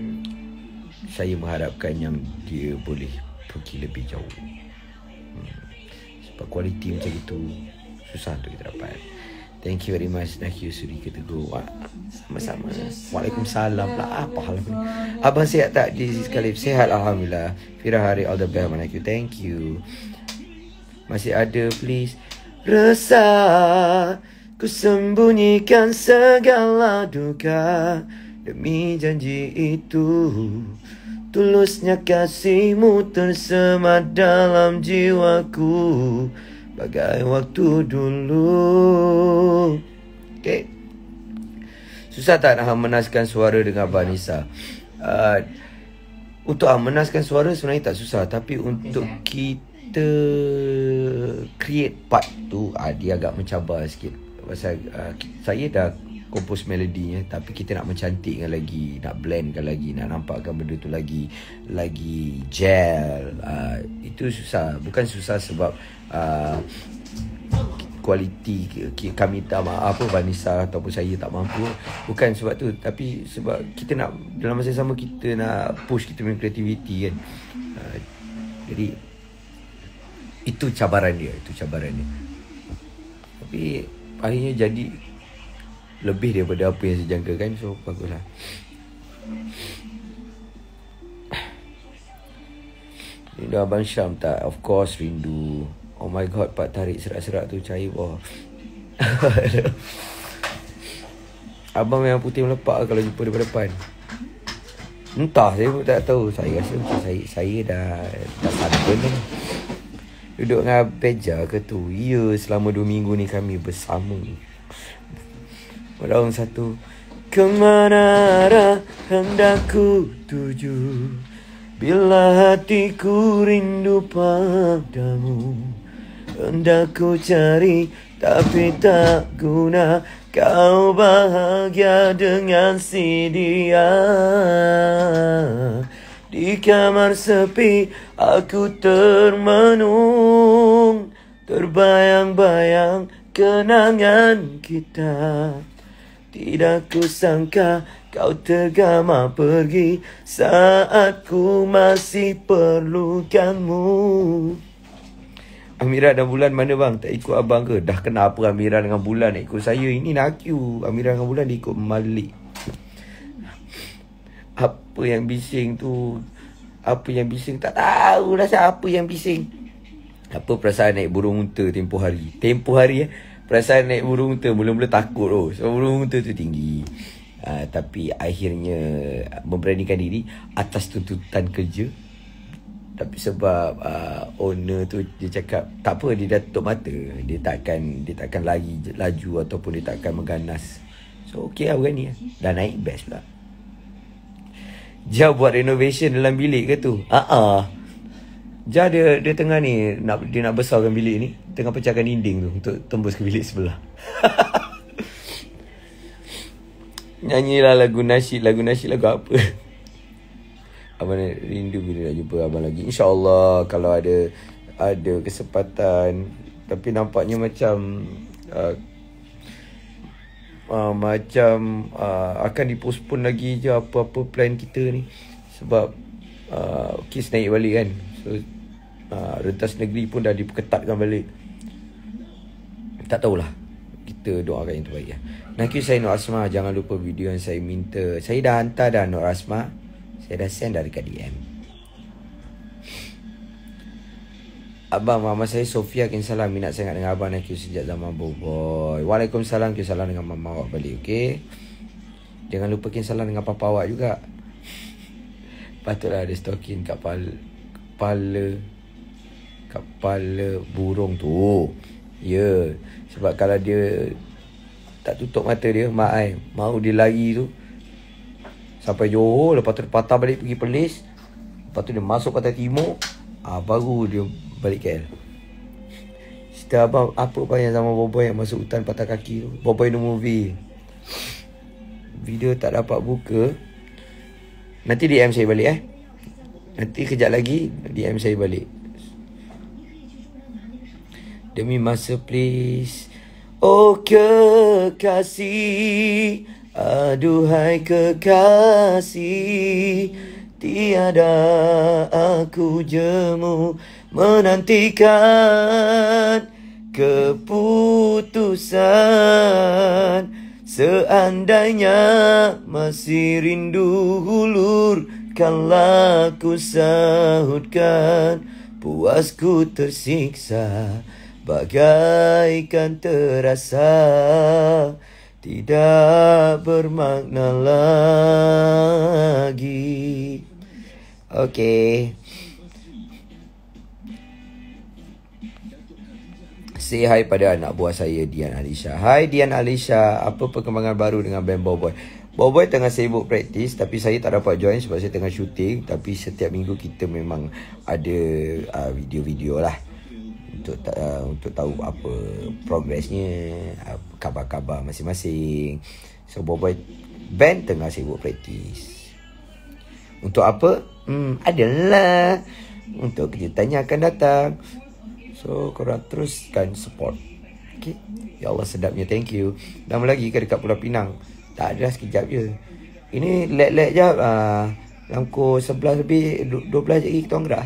saya mengharapkan yang dia boleh pergi lebih jauh. Hmm. Sebab kualiti macam itu susah untuk kita dapat. Thank you very much. Thank you Suri Keteguh. Sama-sama. Waalaikumsalam lah. Apa hal ni? Abang sihat tak di sekali? Sihat Alhamdulillah. Fira Hari all the best. Thank you. Thank you. Masih ada please. Resah ku sembunyikan segala duka demi janji itu. Tulusnya kasihmu tersemat dalam jiwaku bagai waktu dulu. Okay. Susah tak nak memenaskan suara dengan Vanessa? Uh, untuk memenaskan suara sebenarnya tak susah, tapi untuk kita create part tu uh, dia agak mencabar sikit. Pasal uh, saya dah compose melodinya, tapi kita nak mencantikkan lagi, nak blendkan lagi, nak nampakkan benda tu lagi lagi gel. Uh, itu susah. Bukan susah sebab uh, kualiti kami tak maaf apa Vanessa ataupun saya tak mampu, bukan sebab tu, tapi sebab kita nak dalam masa sama kita nak push kita punya kreativiti kan. Uh, jadi itu cabaran dia, itu cabaran dia. Tapi akhirnya jadi lebih daripada apa yang saya jangkakan. So baguslah. Rindu Abang Syam tak? Of course rindu. Oh my god, Pak tarik serak-serak tu cair bawah. Abang memang putih melepak kalau jumpa daripada depan. Entah, saya pun tak tahu. Saya rasa macam saya, saya dah dah santun dah. Duduk dengan Beja ke tu? Ya, selama dua minggu ni kami bersama. Orang satu. Kemana arah hendak ku tuju bila hatiku rindu padamu. Hendak ku cari tapi tak guna, kau bahagia dengan si dia. Di kamar sepi aku termenung, terbayang-bayang kenangan kita. Tidak kusangka kau tergama pergi saat ku masih perlukanmu. Amira dan Bulan mana bang? Tak ikut abang ke? Dah kenapa Amira dengan Bulan nak ikut saya? Ini nak you. Amira dengan Bulan dia ikut Malik. Apa yang bising tu? Apa yang bising? Tak tahu lah siapa yang bising. Apa perasaan naik burung unta tempoh hari? Tempoh hari eh? Perasaan naik burung unta mula-mula takut tu. Sebab burung unta tu tinggi. Uh, tapi akhirnya memberanikan diri atas tuntutan kerja. Tapi sebab uh, owner tu dia cakap tak apa, dia dah tutup mata. Dia takkan dia takkan lagi laju ataupun dia takkan mengganas. So okey lah, berani lah. Dah naik best pula. Jah buat renovation dalam bilik ke tu? Haa uh-uh. Jah dia, dia tengah ni nak, dia nak besarkan bilik ni. Tengah pecahkan dinding tu untuk tembus ke bilik sebelah. Nyanyilah lagu nasyid. Lagu nasyid lagu apa? Abang rindu bila nak jumpa abang lagi. InsyaAllah kalau ada ada kesempatan. Tapi nampaknya macam uh, uh, macam uh, akan dipostpone lagi je apa-apa plan kita ni. Sebab uh, kes naik balik kan. So uh, rentas negeri pun dah diperketatkan balik. Tak tahulah. Kita doakan yang terbaik lah. Thank you saya Nur Asma. Jangan lupa video yang saya minta. Saya dah hantar dah Nur Asma. Saya dah send dah dekat D M. Abang, mama saya Sofia kin salam. Minat sangat dengan abang. Thank you sejak zaman boy. Waalaikumsalam. Kin salam dengan mama awak balik. Okay. Jangan lupa kin salam dengan papa awak juga. Patutlah ada stokin kat kepala Kepala Kepala burung tu. Ya yeah. Sebab kalau dia tak tutup mata dia, mak ai mau dia lari tu sampai Johor, lepas tu dia patah balik pergi Perlis, lepas tu dia masuk Pantai Timur, ah, baru dia balik K L. Cerita abang apa banyak zaman Boboy yang masuk hutan patah kaki tu. Boboy the movie. Video tak dapat buka. Nanti D M saya balik eh. Nanti kejap lagi D M saya balik. Demi masa please. Oh kekasih, aduhai kekasih, tiada aku jemu menantikan keputusan. Seandainya masih rindu hulurkanlah ku sahutkan. Puasku tersiksa bagaikan terasa tidak bermakna lagi. Okay. Say hi pada anak buah saya, Dian Alisha. Hai Dian Alisha, apa perkembangan baru dengan band Boboy? Boboy tengah sibuk praktis, tapi saya tak dapat join sebab saya tengah syuting. Tapi setiap minggu kita memang ada uh, video-video lah untuk uh, untuk tahu apa progresnya, uh, khabar-khabar masing-masing. So Boboy band tengah sibuk praktis. Untuk apa? Hmm, adalah untuk kejutannya akan datang. So korang teruskan support. Okay. Ya Allah sedapnya, thank you. Lama lagi ke dekat Pulau Pinang? Tak ada, sekejap je. Ini lag-lag je. uh, Dalam pukul sebelas lebih, dua belas lagi kita orang gerah.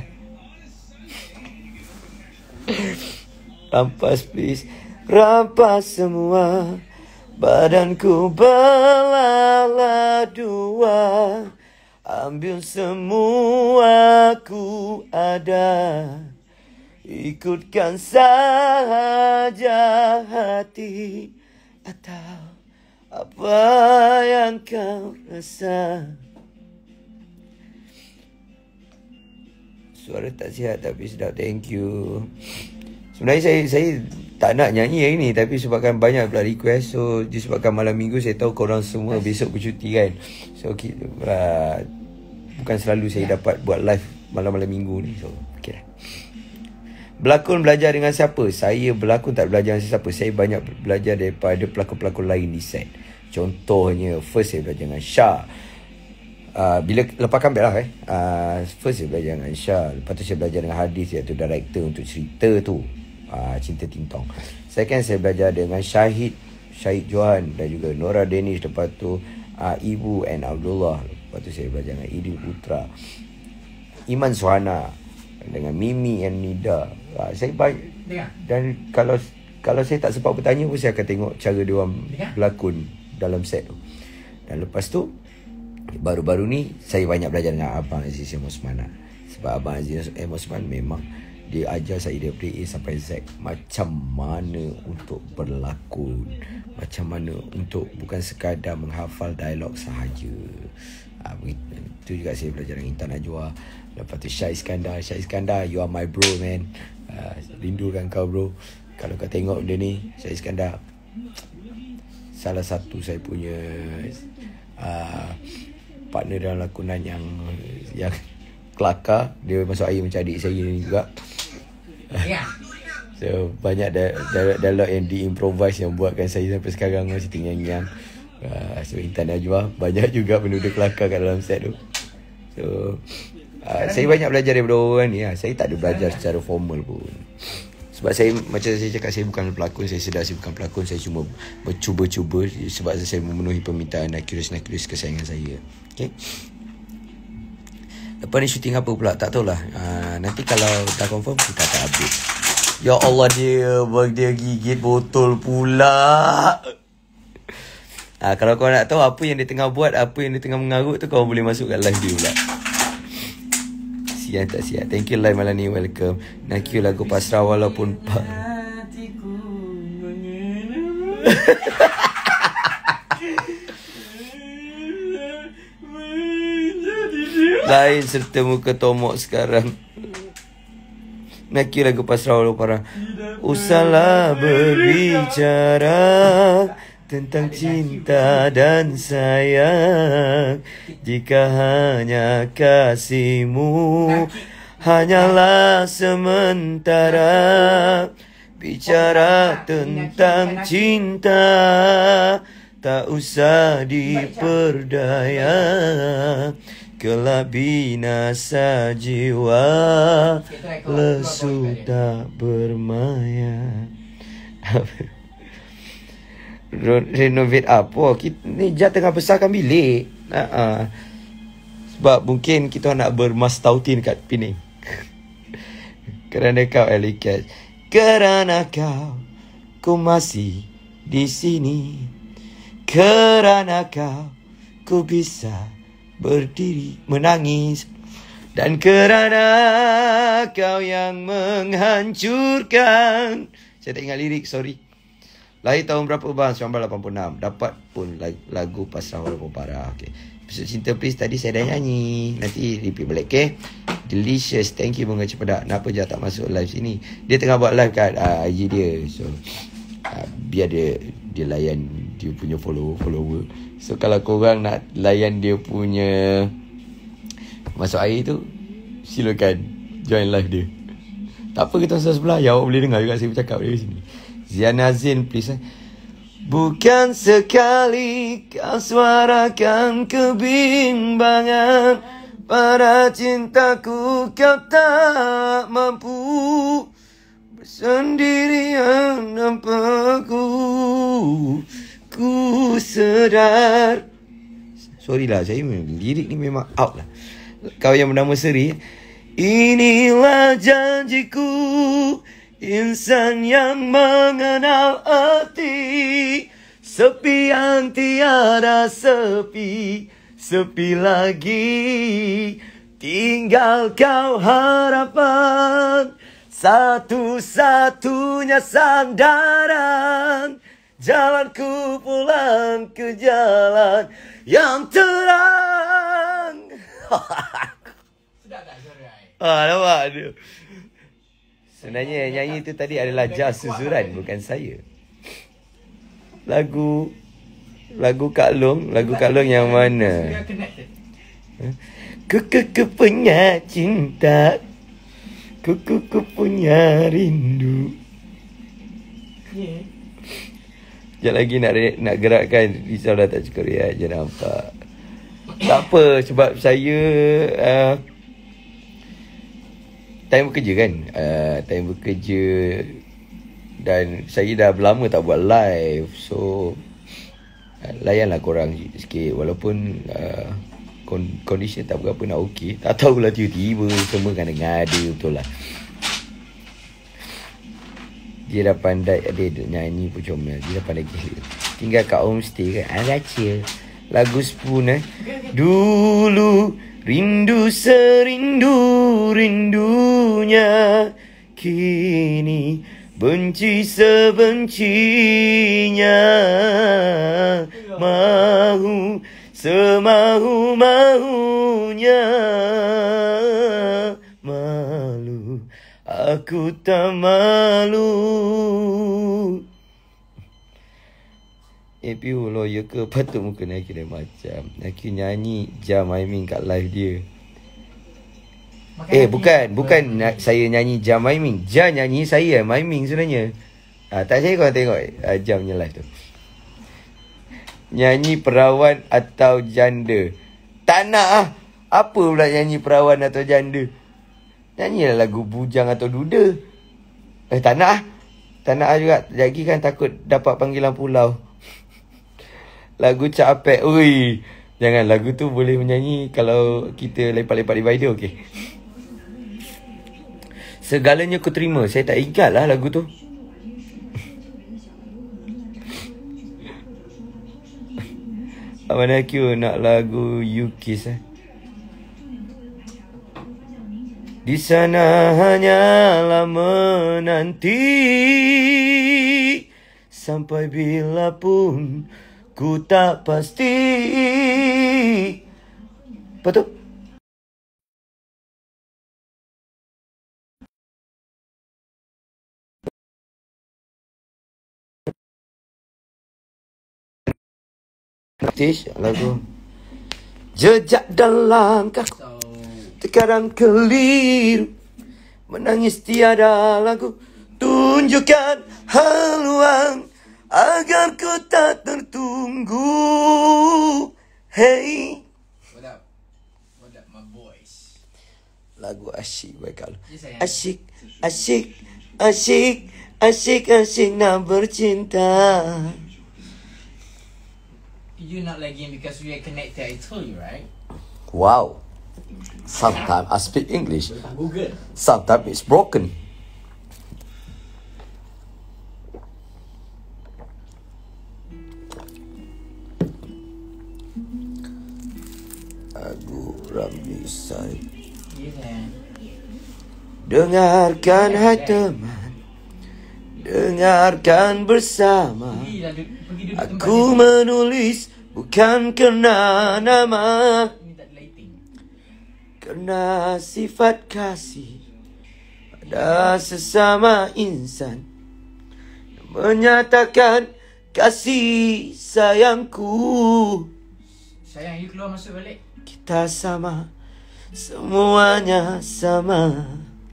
Rampas please. Rampas semua. Badanku belalak dua. Ambil semua ku ada. Ikutkan sahaja hati atau apa yang kau rasa. Suara tak sihat tapi sedap, thank you. Sebenarnya saya saya tak nak nyanyi hari ni, tapi sebabkan banyak pula request. So disebabkan malam minggu saya tahu korang semua besok bercuti kan. So uh, bukan selalu saya dapat buat live malam-malam minggu ni. So okey lah. Berlakon belajar dengan siapa? Saya berlakon tak belajar dengan siapa. Saya banyak belajar daripada pelakon-pelakon lain di set. Contohnya first saya belajar dengan Syah. Uh, bila lepas comeback lah eh. Uh, first saya belajar dengan Syah. Lepas tu saya belajar dengan Hadis, iaitu director untuk cerita tu. Uh, Cinta Tintong. Second saya belajar dengan Syahid Syahid Johan dan juga Nora Danish. Lepas tu uh, Ibu and Abdullah. Lepas tu saya belajar dengan Idil Putra, Iman Suhana, dengan Mimi and Nida. uh, Saya banyak. Dan kalau kalau saya tak sempat bertanya pun saya akan tengok cara dia orang berlakon dalam set tu. Dan lepas tu baru-baru ni saya banyak belajar dengan Abang Aziz M. Osman. Sebab Abang Aziz M. Osman memang dia ajar saya daripada A sampai Z macam mana untuk berlakon, macam mana untuk bukan sekadar menghafal dialog sahaja. ha, Itu juga saya belajar dengan Intan Najwa. Lepas tu Syah Iskandar. Syah Iskandar, you are my bro man. uh, Rindukan kau bro. Kalau kau tengok dia ni, Syah Iskandar salah satu saya punya uh, partner dalam lakonan yang yang kelakar. Dia masuk air macam adik saya ni juga. So banyak dialog yang diimprovise yang buatkan saya sampai sekarang masih tinggal-tinggal. uh, So Intan Najwa banyak juga penduduk kelakar kat dalam set tu. So uh, saya banyak belajar daripada orang ni lah. Saya tak ada belajar secara formal pun. Sebab saya, macam saya cakap, saya bukan pelakon. Saya sedar saya bukan pelakon. Saya cuma bercuba-cuba sebab saya memenuhi permintaan Nakius-Nakius kesayangan saya. Okay. Lepas ni syuting apa pula, tak tahulah. uh, Nanti kalau dah confirm, kita akan update. Ya Allah, dia dia gigit botol pula. uh, Kalau kau nak tahu apa yang dia tengah buat, apa yang dia tengah mengarut tu, kau boleh masuk kat live dia pula. Siap tak siap. Thank you live malam ni, welcome. Nak you lagu pasrah walaupun lain serta muka tomok sekarang. Nak you lagu pasrah walaupun parah. Usahlah berbicara tentang cinta dan sayang jika hanya kasihmu hanyalah sementara. Bicara tentang cinta tak usah diperdaya, kelak binasa jiwa, lesu tak bermaya. Renovate apa? Kita ni Jah tengah besarkan bilik. uh-uh. Sebab mungkin kita nak bermastautin kat Penang. Kerana kau Alicat, kerana kau ku masih di sini, kerana kau ku bisa berdiri menangis, dan kerana kau yang menghancurkan. Saya tak ingat lirik, sorry. Lahir tahun berapa bang? seribu sembilan ratus lapan puluh enam. Dapat pun lagu pasrah walaupun parah. Okay. Episode Cinta Please tadi saya dah nyanyi. Nanti repeat balik, okay? Delicious. Thank you Bunga Cepedak. Kenapa Jah tak masuk live sini? Dia tengah buat live kat uh, I G dia. So uh, biar dia dia layan dia punya follow follower. So kalau korang nak layan dia punya masuk air tu, silakan join live dia. Tak apa, kita sebelah. Ya, awak boleh dengar juga saya bercakap dari sini. Ziana Zain, please. Bukan sekali kau suarakan kebimbangan pada cintaku, kau tak mampu bersendirian tanpaku. Ku sedar. Sorry lah, saya lirik ni memang out lah. Kau yang bernama Seri. Inilah janjiku, insan yang mengenal arti sepi yang tiada sepi, sepi lagi. Tinggal kau harapan, satu-satunya sandaran. Jalanku pulang ke jalan yang terang. Sedap tak suara ai? Ah, nampak dia. Sebenarnya nyanyi itu tadi adalah Jah Suzuran, bukan saya. Lagu Lagu Kak Long. Lagu Kak Long yang mana? Kuku ku punya cinta, kuku ku punya rindu. Sekejap lagi nak nak gerakkan. Risau dah tak cukup riak. Jangan nampak. Tak apa, sebab saya uh, time bekerja kan, uh, time bekerja, dan saya dah lama tak buat live. So uh, layanlah korang sikit. Walaupun uh, kondisi tak berapa nak okey. Tak tahulah tiba-tiba semua kan ngada betul lah. Dia dah pandai, dia nyanyi pun comel. Dia dah pandai gila. Tinggal kat homestay kan, Araca lagu Spoon eh. Dulu rindu serindu-rindunya, kini benci sebencinya. Mahu semahu-mahunya, malu aku tak malu. Eh, Piu lawyer ke? Patut muka nak kira macam nak nyanyi Jah Maimin kat live dia. Makan eh, bukan. Bukan nak saya nyanyi Jah Maimin. Jah nyanyi, saya Maimin sebenarnya. Ah, tak saya korang tengok ah, Jah punya live tu. Nyanyi perawan atau janda? Tak nak ah. Apa pula nyanyi perawan atau janda? Nyanyilah lagu bujang atau duda. Eh tak nak ah. Tak nak ah juga. Lagi kan takut dapat panggilan pulau. Lagu Cak Apek. Ui. Jangan, lagu tu boleh menyanyi kalau kita lepak-lepak di Baidu, okey. Segalanya ku terima. Saya tak ingat lah lagu tu. Abang Q nak lagu You Kiss eh. Di sana hanyalah menanti sampai bila pun ku tak pasti. Apa tu? Lagu jejak dan langkahku terkadang keliru, menangis tiada lagu, tunjukkan haluan agar ku tak tertunggu. Hey, What up? What up my boys? lagu asyik baik kalau. Ya, sayang. Asyik, asyik, asyik, asyik, asyik nak bercinta. You not like him because we are connected, I told you, right? Wow. Sometimes I speak English. Google. Sometimes it's broken. Lagu Ramli Said. Ya, sayang. Dengarkan hai teman, dengarkan bersama. Pergi lah, du- pergi duduk tempat Aku dia. menulis bukan kerana nama, Ini tak ada lighting. kerana sifat kasih pada sesama insan, menyatakan kasih sayangku. Sayang, you keluar masuk balik. Kita sama, semuanya sama.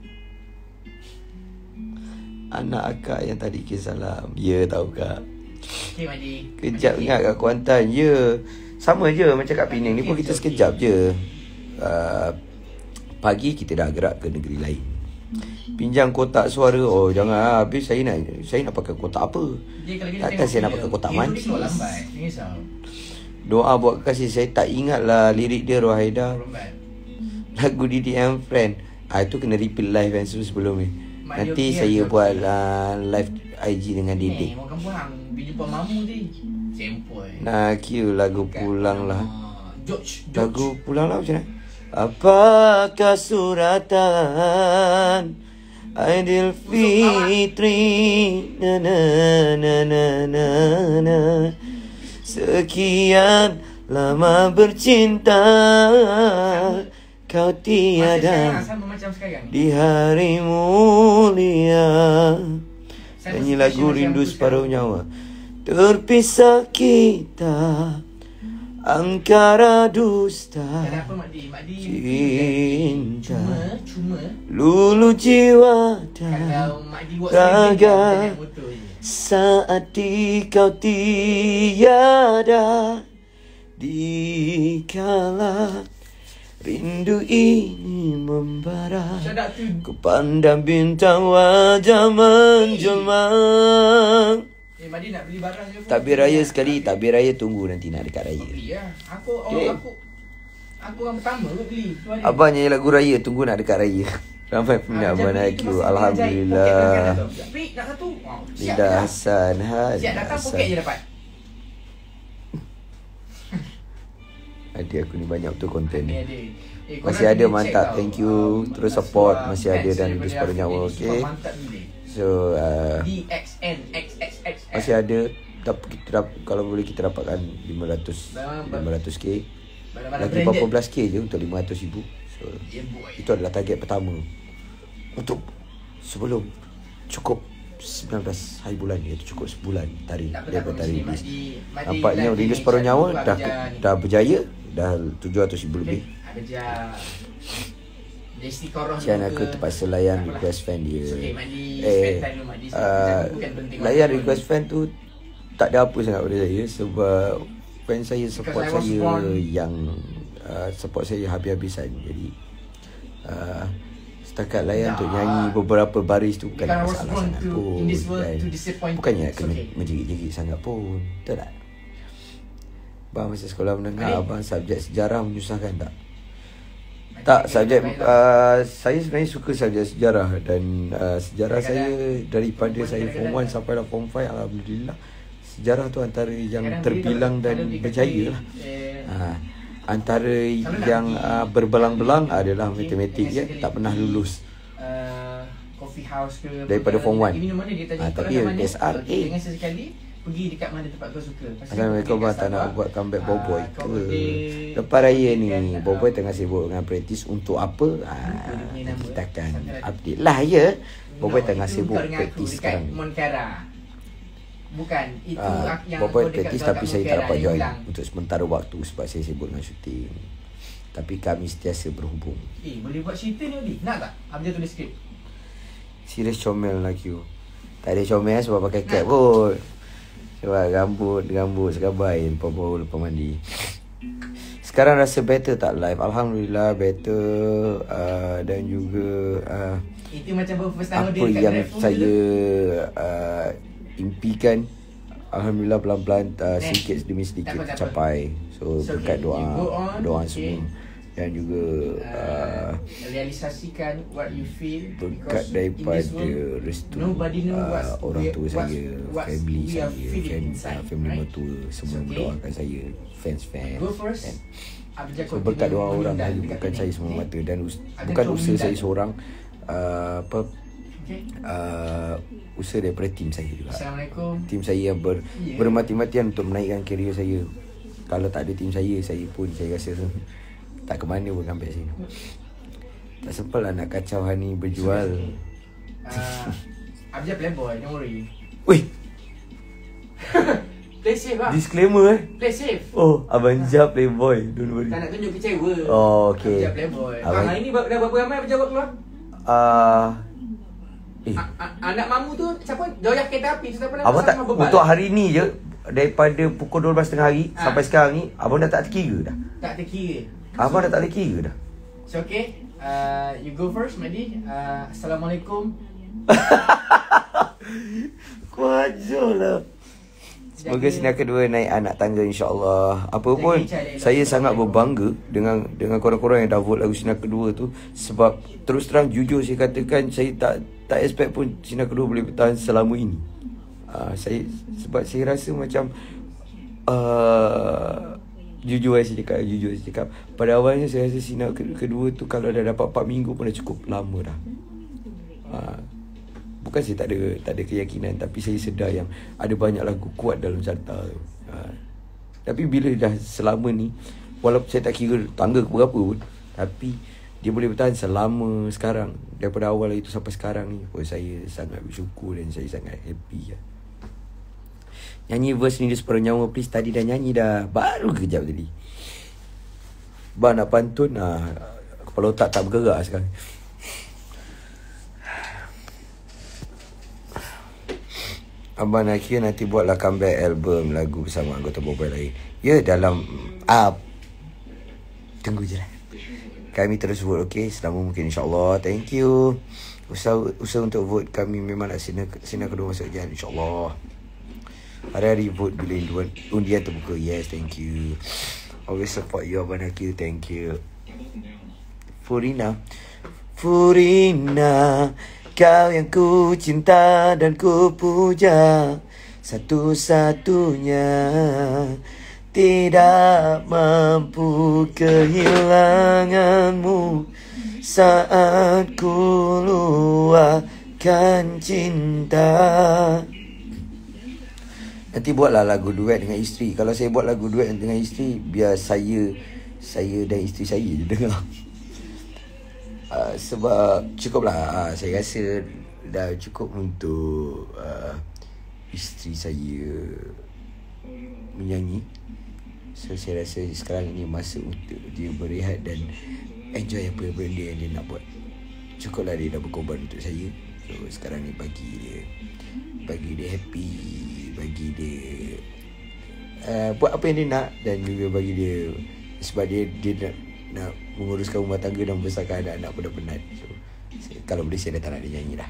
Anak akak yang tadi kisah salam. Ya tahu kak. Okay, Madi. Kejap Madi, ingat kat Kuantan. Ya. Sama je macam kat Penang ni pun kita Okay, sekejap je. Uh, pagi kita dah gerak ke negeri lain. Pinjam kotak suara. Oh jangan lah. Habis saya nak saya nak pakai kotak apa? Dia kalau kita Takkan tengok saya nak video, pakai kotak dia tulis mancis. keluar lambat. Jangan risau. Doa buat kasih. Saya tak ingat lah lirik dia Rohaida. Keluar lambat. Lagu Didi and Friend. Ah itu kena repeat live kan sebelum ni. Mak Nanti dia okey, saya dia buat okey. uh, live I G dengan Ni, Didi. orang kampung hang. Pergi jumpa mamu je. Sempoi. Nak cue lagu pulang lah. Ah, George. George. Lagu pulang lah macam mana? Apakah suratan Aidil Fitri na na na na na na. Sekian lama bercinta, kau Masa tiada sekarang sama macam sekarang. di hari mulia. Sama Nyanyi situation lagu macam Rindu aku Separuh sekarang. Nyawa. Terpisah kita angkara dusta, Kenapa Mak Di? Mak Di cinta Cuma, cuma lulu jiwa dan kalau Mak Di buat raga. sendiri, naik motor je. Saat di kau tiada, dikala rindu ini membara, Shut up tu. ku pandang bintang wajah menjelma. Eh, Mak Di nak beli barang je pun. Takbir raya sekali, takbir raya tunggu nanti nak dekat raya. Beli lah. Aku, Okay. oh, aku Aku orang pertama kot beli. Tu hari. Abang nyanyi lagu raya, tunggu nak dekat raya. Ramai peminat Abang Aiku. Alhamdulillah. Tapi nak satu. Wow, siap Linda dah. Hassan, Hadi Siap datang poket je Hassan. dapat. Adik aku ni banyak betul konten Ni ni. ada. Eh, korang Masih ada kena check mantap. tau. Thank you. Ah, Terus Mantap support. Suar Masih ada Max dan daripada Rindu Separuh aku. Nyawa. Ini Okay. support mantap gila. So, uh, D X N X X X X. masih ada. Tapi kita dap- kalau boleh kita dapatkan lima ratus lima ratus K. Barang-barang Lagi branded. berapa belas K je untuk lima ratus ribu. So, Yeah, boy. itu adalah target pertama untuk sebelum cukup sembilan belas hari bulan, iaitu cukup sebulan tarikh Tak apa, tak apa, daripada tarikh Mak release. Di- Mak Di Nampaknya lagi Rindu ni Separuh satu Nyawa buat dah kerja ni. dah berjaya, dah tujuh ratus ribu lebih. Ada je. Desti korong Sian juga. aku terpaksa layan Tak apalah. request fan dia. It's okay, Mak Di Eh, spend time dulu, Mak Di. Sebab uh, kerja aku bukan penting layan banget. request fan tu tak ada apa sangat pada saya sebab fans saya support Because I was saya born. yang uh, support saya habis-habisan. Jadi uh, setakat layan untuk nyanyi beberapa baris tu bukan Because I was masalah born sangat to- pun. in this world kan. to disappoint Bukannya people. kena It's okay. menjerit-jerit sangat pun. Betul tak? Abang masa sekolah menengah, Adik. abang subjek sejarah menyusahkan tak? Tak, subjek uh, saya sebenarnya suka subjek sejarah dan uh, sejarah saya daripada saya form one sampai lah form five, alhamdulillah sejarah tu antara yang terbilang dan berjaya lah. Uh, antara yang uh, berbelang-belang adalah matematik je, tak pernah lulus uh, coffee house ke daripada form one. Minum mana dia tanya Ah, kau tapi dah mana? S R A. Jangan sesekali pergi dekat mana tempat kau suka. Pasal Assalamualaikum pergi bang, kat tak nak Starbucks, buat comeback ah, Boboy kau ke? boleh Lepas raya ni kan, ah, Boboy tengah sibuk dengan praktis untuk apa? Ah, dia punya nama. kita akan Sampai- update lah ya. Boboy No, tengah itu sibuk kau dengan aku praktis dekat sekarang. Montclair. Bukan, itu Ah, ak- yang Boboy kau dekat praktis kau tapi kat saya tak Montclair dapat yang join hilang. untuk sementara waktu sebab saya sibuk dengan syuting. Tapi kami sentiasa berhubung. Eh, boleh buat cerita ni Odi? Nak tak? Abang tulis skrip. Serius comel lelaki tu. Tak ada comel sebab pakai cap kot. Sebab rambut Rambut sekabai lepas baru lepas mandi. Sekarang rasa better tak live? Alhamdulillah better. uh, Dan juga uh, Itu macam baru first time apa dia dekat yang drive-thru saya dulu. uh, impikan, Alhamdulillah pelan-pelan uh, Eh, sedikit demi sedikit tak apa, tak tercapai. So So, berkat okay, doa you go on, Doa okay. semua. Dan juga uh, uh, realisasikan what you feel berkat because daripada in this world, restu nobody know uh, what's orang we- tua what's- saya, what's family we saya, are feeling fam, inside, uh, family right? mertua semua It's okay. mendoakan saya, fans-fans. Go first. kan. Abjad So continue berkat doa orang meninggal lagi, dekat bukan sini. saya semua Okay? mata dan us- Ada bukan tu usaha meninggal. saya seorang, uh, apa Okay. uh, usaha daripada tim saya juga. Assalamualaikum. Tim saya yang ber, Yeah. bermati-matian untuk menaikkan karier saya. Kalau tak ada tim saya, saya pun saya rasa tak ke mana pun sampai sini. Tak sempat lah nak kacau Hani berjual. Uh, Abjad playboy, don't worry. Wih, Play safe lah. disclaimer eh. Play safe. Oh, Abang Jah playboy, don't worry. Tak nak tunjuk kecewa. Oh, okay. Abjad playboy. Abang- Bang, hari ni ber- dah berapa ramai pejabat keluar? Ah, eh, A- a- anak mamu tu siapa? Joyak kereta api tu siapa nama? abang tak Sama bebal. untuk hari ni je daripada pukul dua belas tiga puluh hari Ah. sampai sekarang ni abang dah tak terkira dah. Tak terkira. Abang dah tak terkira dah. So okay, uh, you go first, Madi. Uh, Assalamualaikum. Kau ajar lah. Semoga Jaga- sinar kedua naik anak tangga insya-Allah. Apa Jaga pun Ica, Lela. saya sangat berbangga dengan dengan korang-korang yang dah vote lagu sinar kedua tu sebab terus terang jujur saya katakan saya tak tak expect pun sinar kedua boleh bertahan selama ini. Uh, saya sebab saya rasa macam uh, jujur saya cakap jujur saya cakap pada awalnya saya rasa sinar ke- kedua tu kalau dah dapat empat minggu pun dah cukup lama dah. Uh, Bukan saya tak ada tak ada keyakinan tapi saya sedar yang ada banyak lagu kuat dalam carta tu. Ha. Tapi bila dah selama ni walaupun saya tak kira tangga ke berapa pun tapi dia boleh bertahan selama sekarang daripada awal itu sampai sekarang ni. Oh, saya sangat bersyukur dan saya sangat happy lah. Nyanyi verse ni dia separuh nyawa please. Tadi dah nyanyi dah. Baru kejap tadi. Bah nak pantun ah, kepala otak tak bergerak sekarang. Abang Nakir nanti buatlah comeback album lagu bersama anggota Boboiboy lain. Ya dalam ah, tunggu je lah. Kami terus vote okay selama mungkin insyaAllah. Thank you. Usaha usaha untuk vote kami memang nak sinar, sinar kedua masuk jalan insyaAllah. Hari-hari vote bila undian, undian terbuka. Yes, thank you. Always support you Abang Nakir. Thank you. Furina Furina, kau yang ku cinta dan ku puja, satu-satunya, tidak mampu kehilanganmu saat ku luahkan cinta. Nanti buatlah lagu duet dengan isteri. Kalau saya buat lagu duet dengan isteri, biar saya Saya dan isteri saya je dengar. Uh, sebab cukup lah, uh, saya rasa dah cukup untuk uh, isteri saya menyanyi. So saya rasa sekarang ini masa untuk dia berehat dan enjoy apa benda yang dia nak buat. Cukup lah dia dah berkorban untuk saya. So sekarang ni bagi dia, bagi dia happy, bagi dia uh, buat apa yang dia nak dan juga bagi dia, sebab dia dia nak, nak menguruskan rumah tangga dan membesarkan anak-anak pun dah penat. So saya, kalau boleh saya dah tak nak dia nyanyi dah.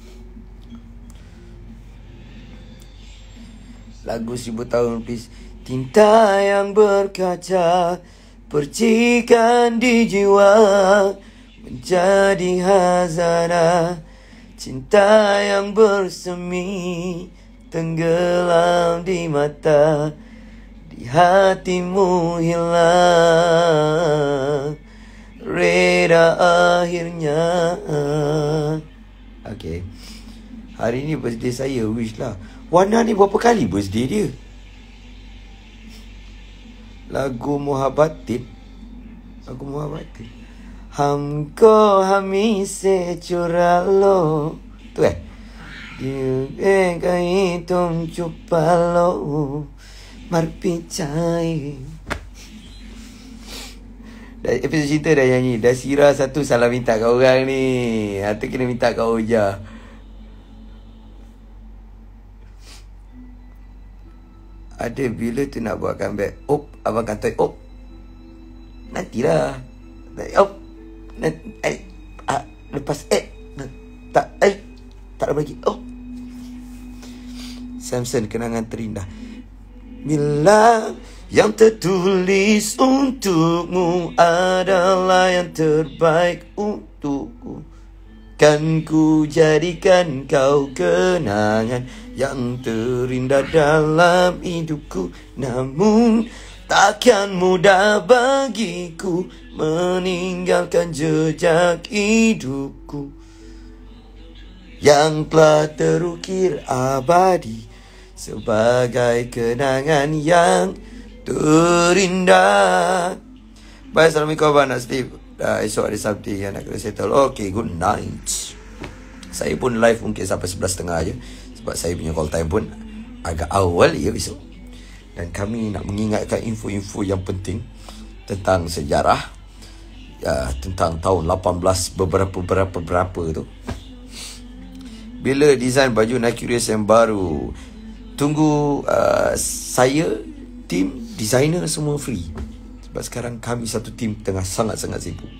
Lagu Seribu Tahun please. Tinta yang berkaca percikan di jiwa menjadi hazanah. Cinta yang bersemi tenggelam di mata, di hatimu hilang reda akhirnya. Okay, hari ni birthday saya, wish lah. Wana ni berapa kali birthday dia? Lagu Muhabbatin. Lagu Muhabbatin. Hamko hami se curalo. Tu eh? Dia kai tum cupalo marpicai. Dah episod cerita dah nyanyi. Dah Sira satu salah minta kat orang ni. Atau kena minta kat Oja. Ada bila tu nak buat comeback. Op, abang kata op. Nantilah. Op. Nanti, eh, ah, lepas eh. Tak, eh. Tak ada lagi. Oh. Samson, kenangan terindah. Bila yang tertulis untukmu adalah yang terbaik untukku, kan ku jadikan kau kenangan yang terindah dalam hidupku. Namun takkan mudah bagiku meninggalkan jejak hidupku yang telah terukir abadi sebagai kenangan yang terindah. Bye, Assalamualaikum abang, nak sleep. Dah esok ada something yang nak kena settle. Okay, good night. Saya pun live mungkin sampai sebelas tiga puluh je, sebab saya punya call time pun agak awal ya besok. Dan kami nak mengingatkan info-info yang penting tentang sejarah, ya, tentang tahun lapan belas beberapa-berapa-berapa tu. Bila design baju Nike Race yang baru, tunggu uh, saya, tim designer semua free. Sebab sekarang kami satu tim tengah sangat-sangat sibuk.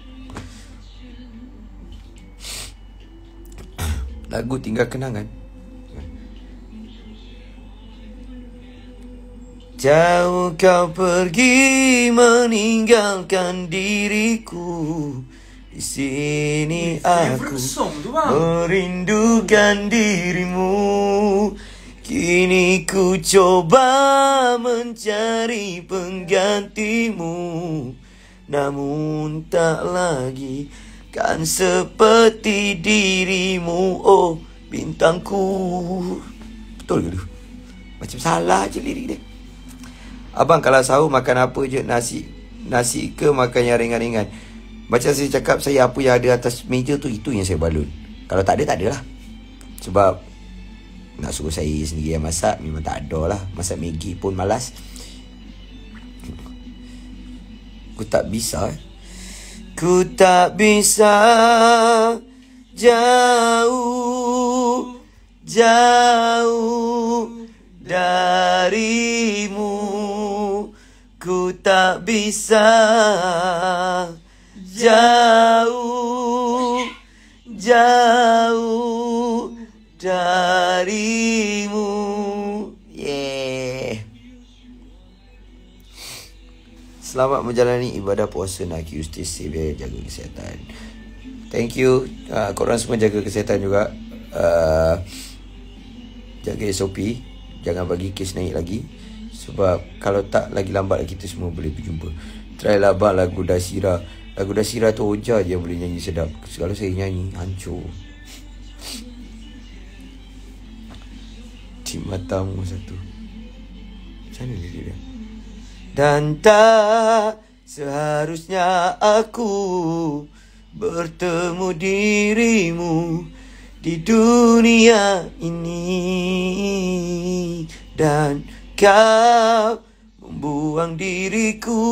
Lagu Tinggal Kenangan. Jauh kau pergi meninggalkan diriku, di sini aku merindukan dirimu. Kini ku coba mencari penggantimu, namun tak lagi kan seperti dirimu, oh bintangku. Betul ke tu? Macam salah je lirik dia. Abang kalau sahur makan apa je? Nasi nasi ke makan yang ringan-ringan? Macam saya cakap, saya apa yang ada atas meja tu, itu yang saya balun. Kalau tak ada, tak ada lah. Sebab nak suruh saya sendiri yang masak, memang tak ada lah. Masak Maggi pun malas. Ku tak bisa eh. Ku tak bisa jauh, jauh darimu. Ku tak bisa jauh, jauh darimu. Yeah. Selamat menjalani ibadah puasa nak you stay safe, ya, jaga kesihatan. Thank you. Uh, korang semua jaga kesihatan juga. Uh, jaga S O P. Jangan bagi kes naik lagi. Sebab kalau tak, lagi lambat kita semua boleh berjumpa. Try lah abang lagu Dasira. Lagu Dasira tu Oja je yang boleh nyanyi sedap. Kalau saya nyanyi, hancur. Tim matamu satu. Macam mana lirik dia? Dan tak seharusnya aku bertemu dirimu di dunia ini, dan kau membuang diriku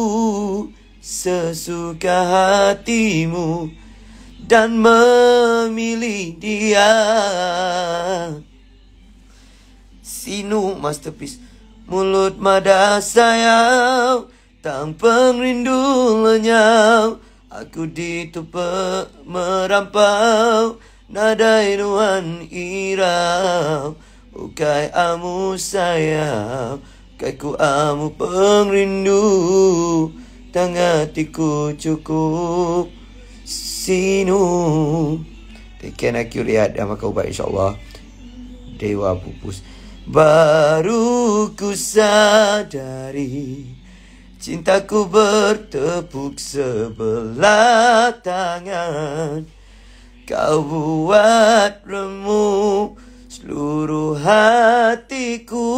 sesuka hatimu dan memilih dia. Sinu masterpiece. mulut mada sayang, tanpa rindu lenyap. Aku ditupa merampau, nada inuan irau. Ukai amu sayang, ukai ku amu pengrindu. Tangatiku cukup sinu. Tekan aku lihat dan makan ubat insyaAllah. Dewa pupus. Baru ku sadari, cintaku bertepuk sebelah tangan. Kau buat remuk seluruh hatiku,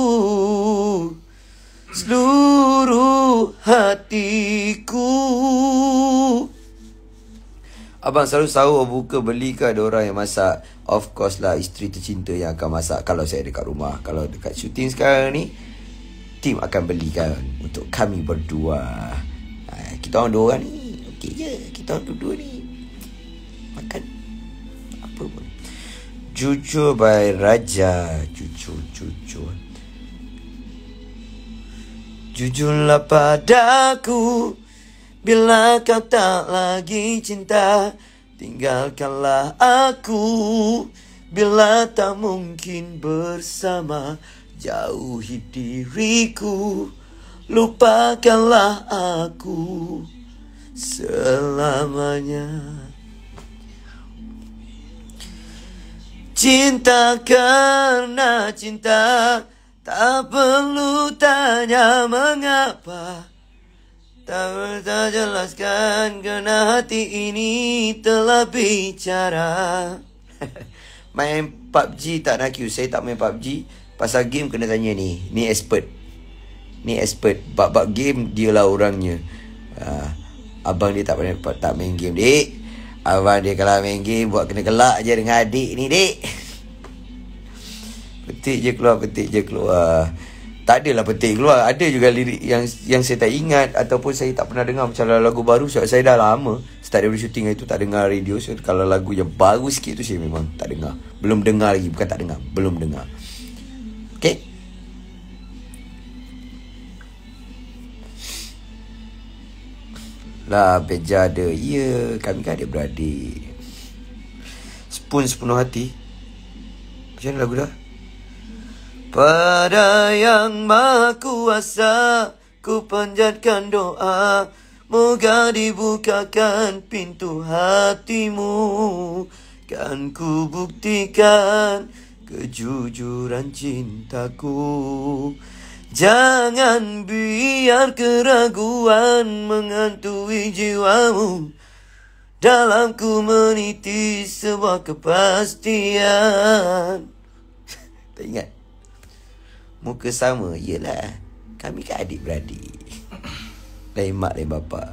seluruh hatiku. Abang selalu sahur buka beli ke ada orang yang masak? Of course lah, isteri tercinta yang akan masak. Kalau saya dekat rumah, kalau dekat syuting sekarang ni, tim akan belikan untuk kami berdua. ha, Kita orang dua orang ni okey je. Kita orang dua-dua ni makan apa pun. Jujur by Raja. Jujur, jujur. Jujurlah padaku, bila kau tak lagi cinta. Tinggalkanlah aku, bila tak mungkin bersama. Jauhi diriku, lupakanlah aku selamanya. Cinta karena cinta, tak perlu tanya mengapa. Tak bisa jelaskan kerana hati ini telah bicara. Main P U B G tak nak Q. Saya tak main P U B G. Pasal game kena tanya ni. Ni expert. Ni expert. Bab-bab game dialah orangnya. uh, Abang dia tak pernah tak main game, dek. Abang dia kalau main game buat kena gelak je dengan adik ni, dek. Petik je keluar, petik je keluar. Tak adalah petik keluar. Ada juga lirik yang yang saya tak ingat ataupun saya tak pernah dengar. Macam lagu baru, sebab saya dah lama start daripada syuting itu tak dengar radio. So kalau lagu yang baru sikit tu saya memang tak dengar. Belum dengar lagi, bukan tak dengar, belum dengar. Okay. Lah beja ada. Ya, kami kan ada beradik. Spoon sepenuh hati. Macam mana lagu dah? Pada yang maha kuasa, ku panjatkan doa, moga dibukakan pintu hatimu. Kan ku buktikan kejujuran cintaku. Jangan biar keraguan menghantui jiwamu. Dalam ku meniti sebuah kepastian. Tak ingat? Muka sama, yelah. Kami kan adik-beradik. Lain mak, lain bapak.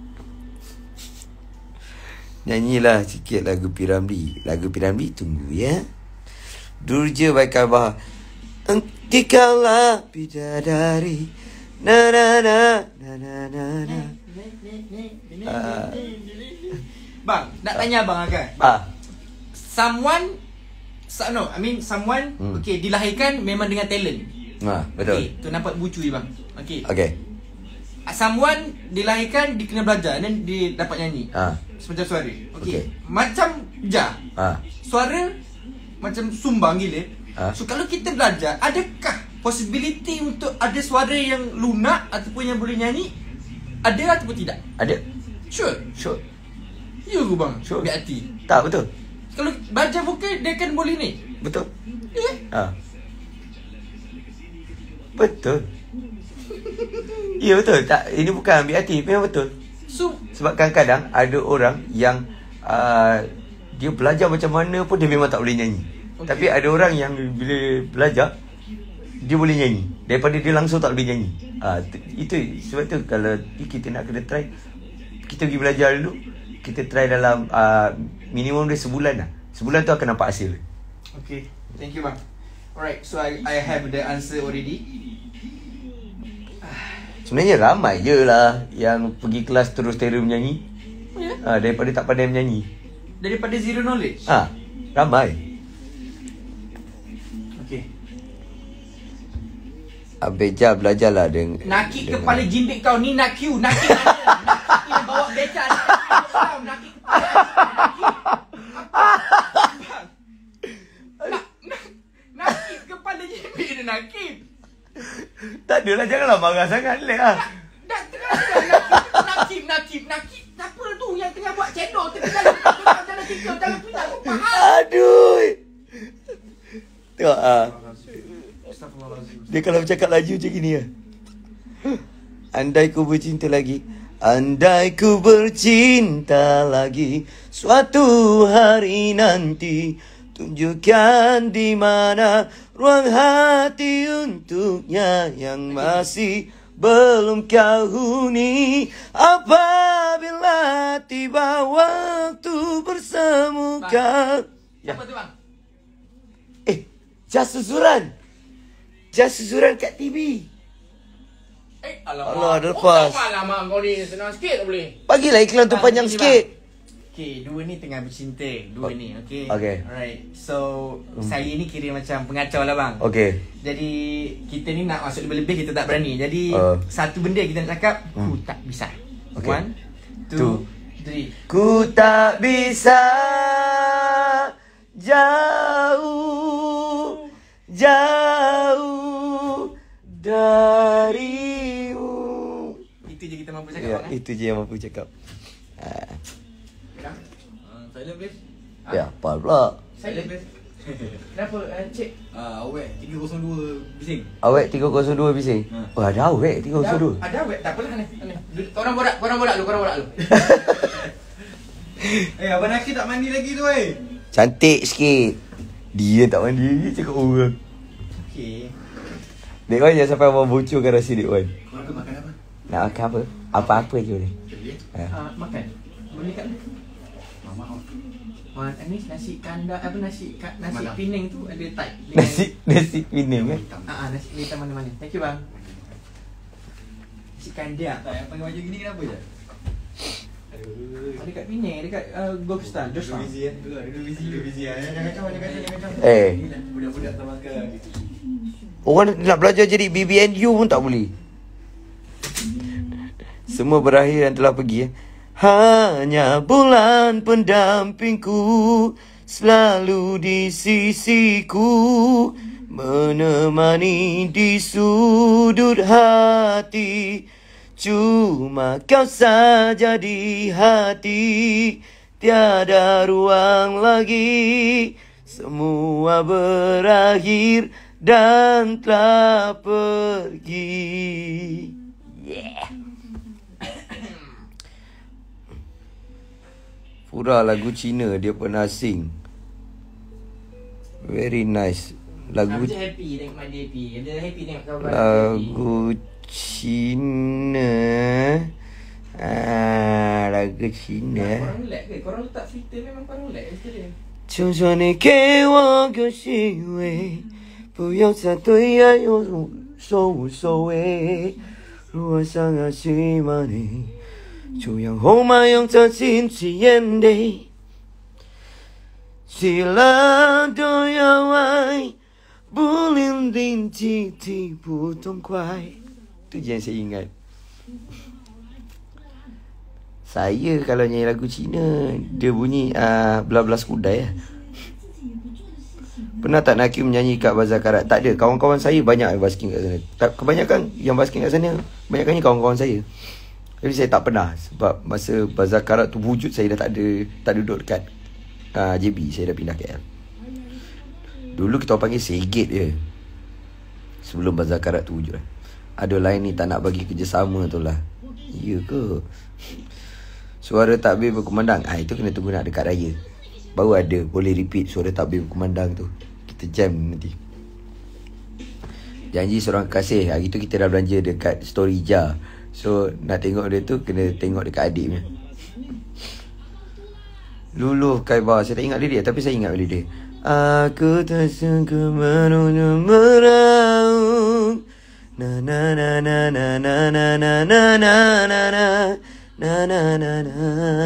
Nyanyilah sikit lagu Piramli. Lagu Piramli tunggu ya. Durja baik khabar. Engkaulah bidadari. Na na na na na na na. Uh, Bang, nak tanya abang kan? ah. Someone so, no, I mean someone Hmm. okay, dilahirkan memang dengan talent. Ha, betul. Okay, tu nampak bucui bang. Okay. Okay. Someone dilahirkan dia kena belajar dan dia dapat nyanyi. Ha. Semacam suara. Okay. Okay. Macam Ja. Ha. Suara macam sumbang gila. Ha? So kalau kita belajar, adakah possibility untuk ada suara yang lunak ataupun yang boleh nyanyi? Ada ataupun tidak? Ada. Sure. Sure. Ya ke bang? Sure. Biar hati. Tak, betul. Kalau belajar vokal dia akan boleh ni. Betul. Ya. Ha. Betul. Ya, betul. Tak, ini bukan ambil hati, memang betul. So Sebab kadang-kadang ada orang yang uh, dia belajar macam mana pun dia memang tak boleh nyanyi. Okay. Tapi ada orang yang bila belajar dia boleh nyanyi daripada dia langsung tak boleh nyanyi. Ah, uh, itu sebab tu kalau kita nak kena try, kita pergi belajar dulu. Kita try dalam uh, minimum dia sebulan lah. Sebulan tu akan nampak hasil. okay, thank you bang. Alright, so I I have the answer already. Sebenarnya ramai je lah yang pergi kelas terus terus menyanyi. Oh, ya? Ah, daripada tak pandai menyanyi. Daripada zero knowledge. Ah, ramai. Okay. Abeja belajarlah dengan Nakik kepala jimbik kau ni nak Q. Nakik mana? Nakik yang bawa beca. Nakik kepala. Nakik kepala jimbik dia nakik. Tak adalah, janganlah marah sangat leh ah. Dah tengah nakik, nakik, nakik. Siapa tu yang tengah buat cendol tengah jalan jalan tikam jalan punya aku faham. Aduh. Tengok ah. Dia kalau bercakap laju macam gini ah. Andai ku bercinta lagi, andai ku bercinta lagi, suatu hari nanti tunjukkan di mana ruang hati untuknya yang masih belum kau huni. Apabila tiba waktu bersemu kau. Siapa tu bang? Eh, jas susuran. Jas susuran kat T V. Eh, alamak. Allah, dah lepas. Oh, alamak kau ni senang sikit tak boleh. Bagilah iklan tu Bang, panjang sini, sikit. Okay, dua ni tengah bercinta. Dua Oh, ni, okay? okay. Alright. So, hmm. saya ni kira macam pengacau lah bang. Okay. Jadi, kita ni nak masuk lebih-lebih kita tak berani. Jadi, Uh. satu benda kita nak cakap, ku tak bisa. Okay. One, two, Two. three. Ku tak bisa jauh, jauh darimu. Itu je kita mampu cakap Ya, bang. eh? itu je yang mampu cakap. Ah, Silent please. ya, apa pula? Silent please. Kenapa? Uh, cik. Ah, awet tiga kosong dua bising. Awek tiga kosong dua bising. Ha. Oh, ada awek tiga kosong dua. Ada web tak apalah ni. Ni. Korang borak, korang borak dulu, korang borak dulu. Eh, Abang Nakir tak mandi lagi tu eh. Cantik sikit. Dia tak mandi lagi cakap orang. Okey. Dek Wan jangan sampai abang bocorkan rahsia Dek Wan. Kau nak makan apa? Nak makan apa? Apa-apa je boleh. Boleh. Ha. Uh, makan. Boleh kat ni. Mama. Wan, ni nasi kandar apa nasi ka, nasi Malam. Penang tu ada type dengan Nasi nasi Penang eh. Ah, ah, nasi hitam mana-mana. Thank you bang. Nasi kandar. Tak, yang pakai baju gini kenapa je? Aduh. Ada kat Penang, dekat uh, Golfstar, Dua Joshua. busy kan? Dua busy, dua busy ah. Jangan kacau, jangan kacau, jangan kacau. Eh. Inilah budak-budak tak makan. Orang nak belajar jadi B B N U pun tak boleh. Semua berakhir dan telah pergi eh. Hanya bulan pendampingku, selalu di sisiku, menemani di sudut hati. Cuma kau saja di hati, tiada ruang lagi. Semua berakhir dan telah pergi. Yeah. Pura lagu Cina dia pernah sing. Very nice. Lagu Aku je happy tengok mak dia happy. Dia happy tengok kawan dia happy. lagu Cina. Ah, lagu Cina. Korang relax ke? Korang letak filter memang korang relax ke dia? 就算你给我个机会，不要再对爱有说无所谓。如果想要喜欢你，就让后妈用这心去眼泪。喜乐都要爱，不淋漓尽致不痛快。Itu je yang saya ingat. Saya kalau nyanyi lagu Cina, dia bunyi uh, belas-belas kudai lah. Pernah tak Nakir menyanyi kat Bazar Karat? Tak ada. Kawan-kawan saya banyak yang basking kat sana. Tak, kebanyakan yang basking kat sana, banyakkannya kawan-kawan saya. Tapi saya tak pernah. Sebab masa Bazar Karat tu wujud, saya dah tak ada, tak duduk dekat uh, J B. Saya dah pindah K L. Dulu kita orang panggil Segit je, sebelum Bazar Karat tu wujud lah. Ada lain ni tak nak bagi kerjasama tu lah. Ya ke? Suara takbir berkumandang, ah itu kena tunggu nak dekat raya. Baru ada boleh repeat suara takbir berkumandang tu. Kita jam nanti. Janji seorang kekasih. Hari tu kita dah belanja dekat Story Jar. So nak tengok dia tu kena tengok dekat adik punya. Luluh Kaibar. Saya tak ingat lirik tapi saya ingat lirik dia. Aku tak sangka menuju meraung. Na na na na na na na na na na na na. Na na na na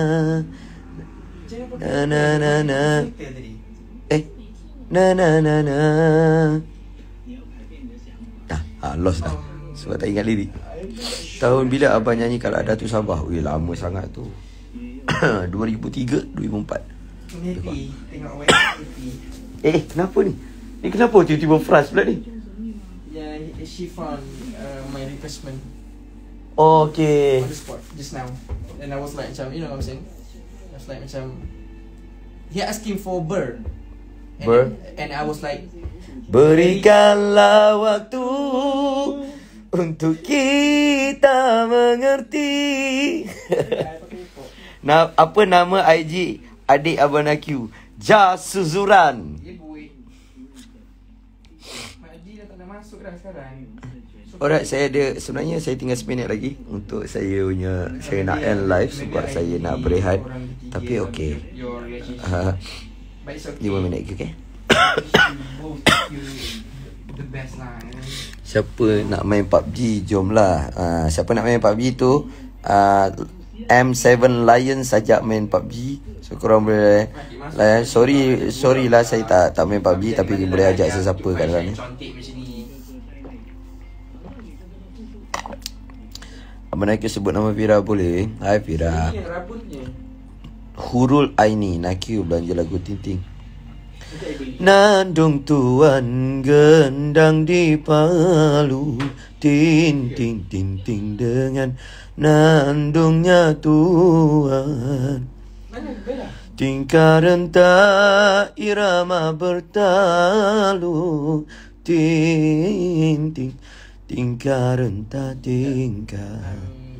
na na na na. Eh, na na na na. Ah, Ah, lost dah. Sebab tak ingat lirik. Tahun bila abang nyanyi Kalau Ada Tu Sabah? Ui, lama sangat tu. dua ribu tiga, dua ribu empat. Happy. Tengok web happy. Eh, kenapa ni? Ni kenapa tiba-tiba frust pula ni? Yeah, she found uh, my requestment Oh, okay. on the spot just now. And I was like, macam, you know what I'm saying? I was like, macam, he asking for bird. And, Bird? And I was like, Berikanlah waktu untuk kita mengerti. Nah, apa nama I G adik Abang Nakyu? Jasuzuran. yeah boy. Mak Haji dah tak nak masuk dah sekarang. So, Alright, saya ada sebenarnya saya tinggal seminit lagi untuk saya punya saya nak end live sebab saya nak berehat. Tapi okey. Your relationship. Uh, But it's okay. lima minit okey. Both you the best lah. And then, Siapa nak main P U B G, jomlah. Uh, siapa nak main P U B G tu uh, M seven Lion sajak main P U B G. So korang boleh layan. Sorry sorry lah saya tak tak main P U B G tapi boleh ajak sesiapa kat dalam ni. Cantik macam ni. Abang Nakyu sebut nama Fira boleh? Hai Fira. Ini yang rambutnya. Hurul Aini Nakyu belanja lagu Tinting. Nandung tuan gendang di Palu, ting ting ting ting dengan nandungnya tuan. Mana Bella? Tingkah rentak irama bertalu, ting ting tingkah rentak tingkah.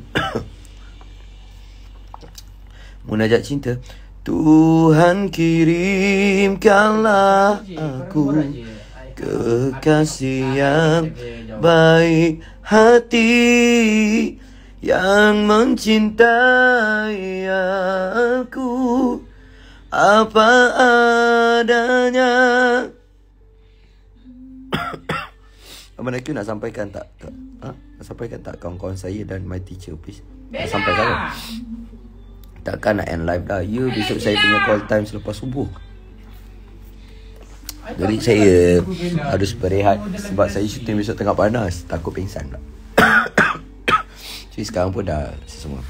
Munajat cinta. Tuhan kirimkanlah aku kekasih yang baik hati yang mencintai aku apa adanya. Abang Nakyu nak sampaikan tak? tak? Ha? Nak sampaikan tak kawan-kawan saya dan my teacher please? Nak sampaikan tak? Takkan nak end live dah. Ya, besok saya punya call time selepas subuh. Jadi saya harus berehat sebab saya syuting besok tengah panas. Takut pingsan pula. Jadi sekarang pun dah semua.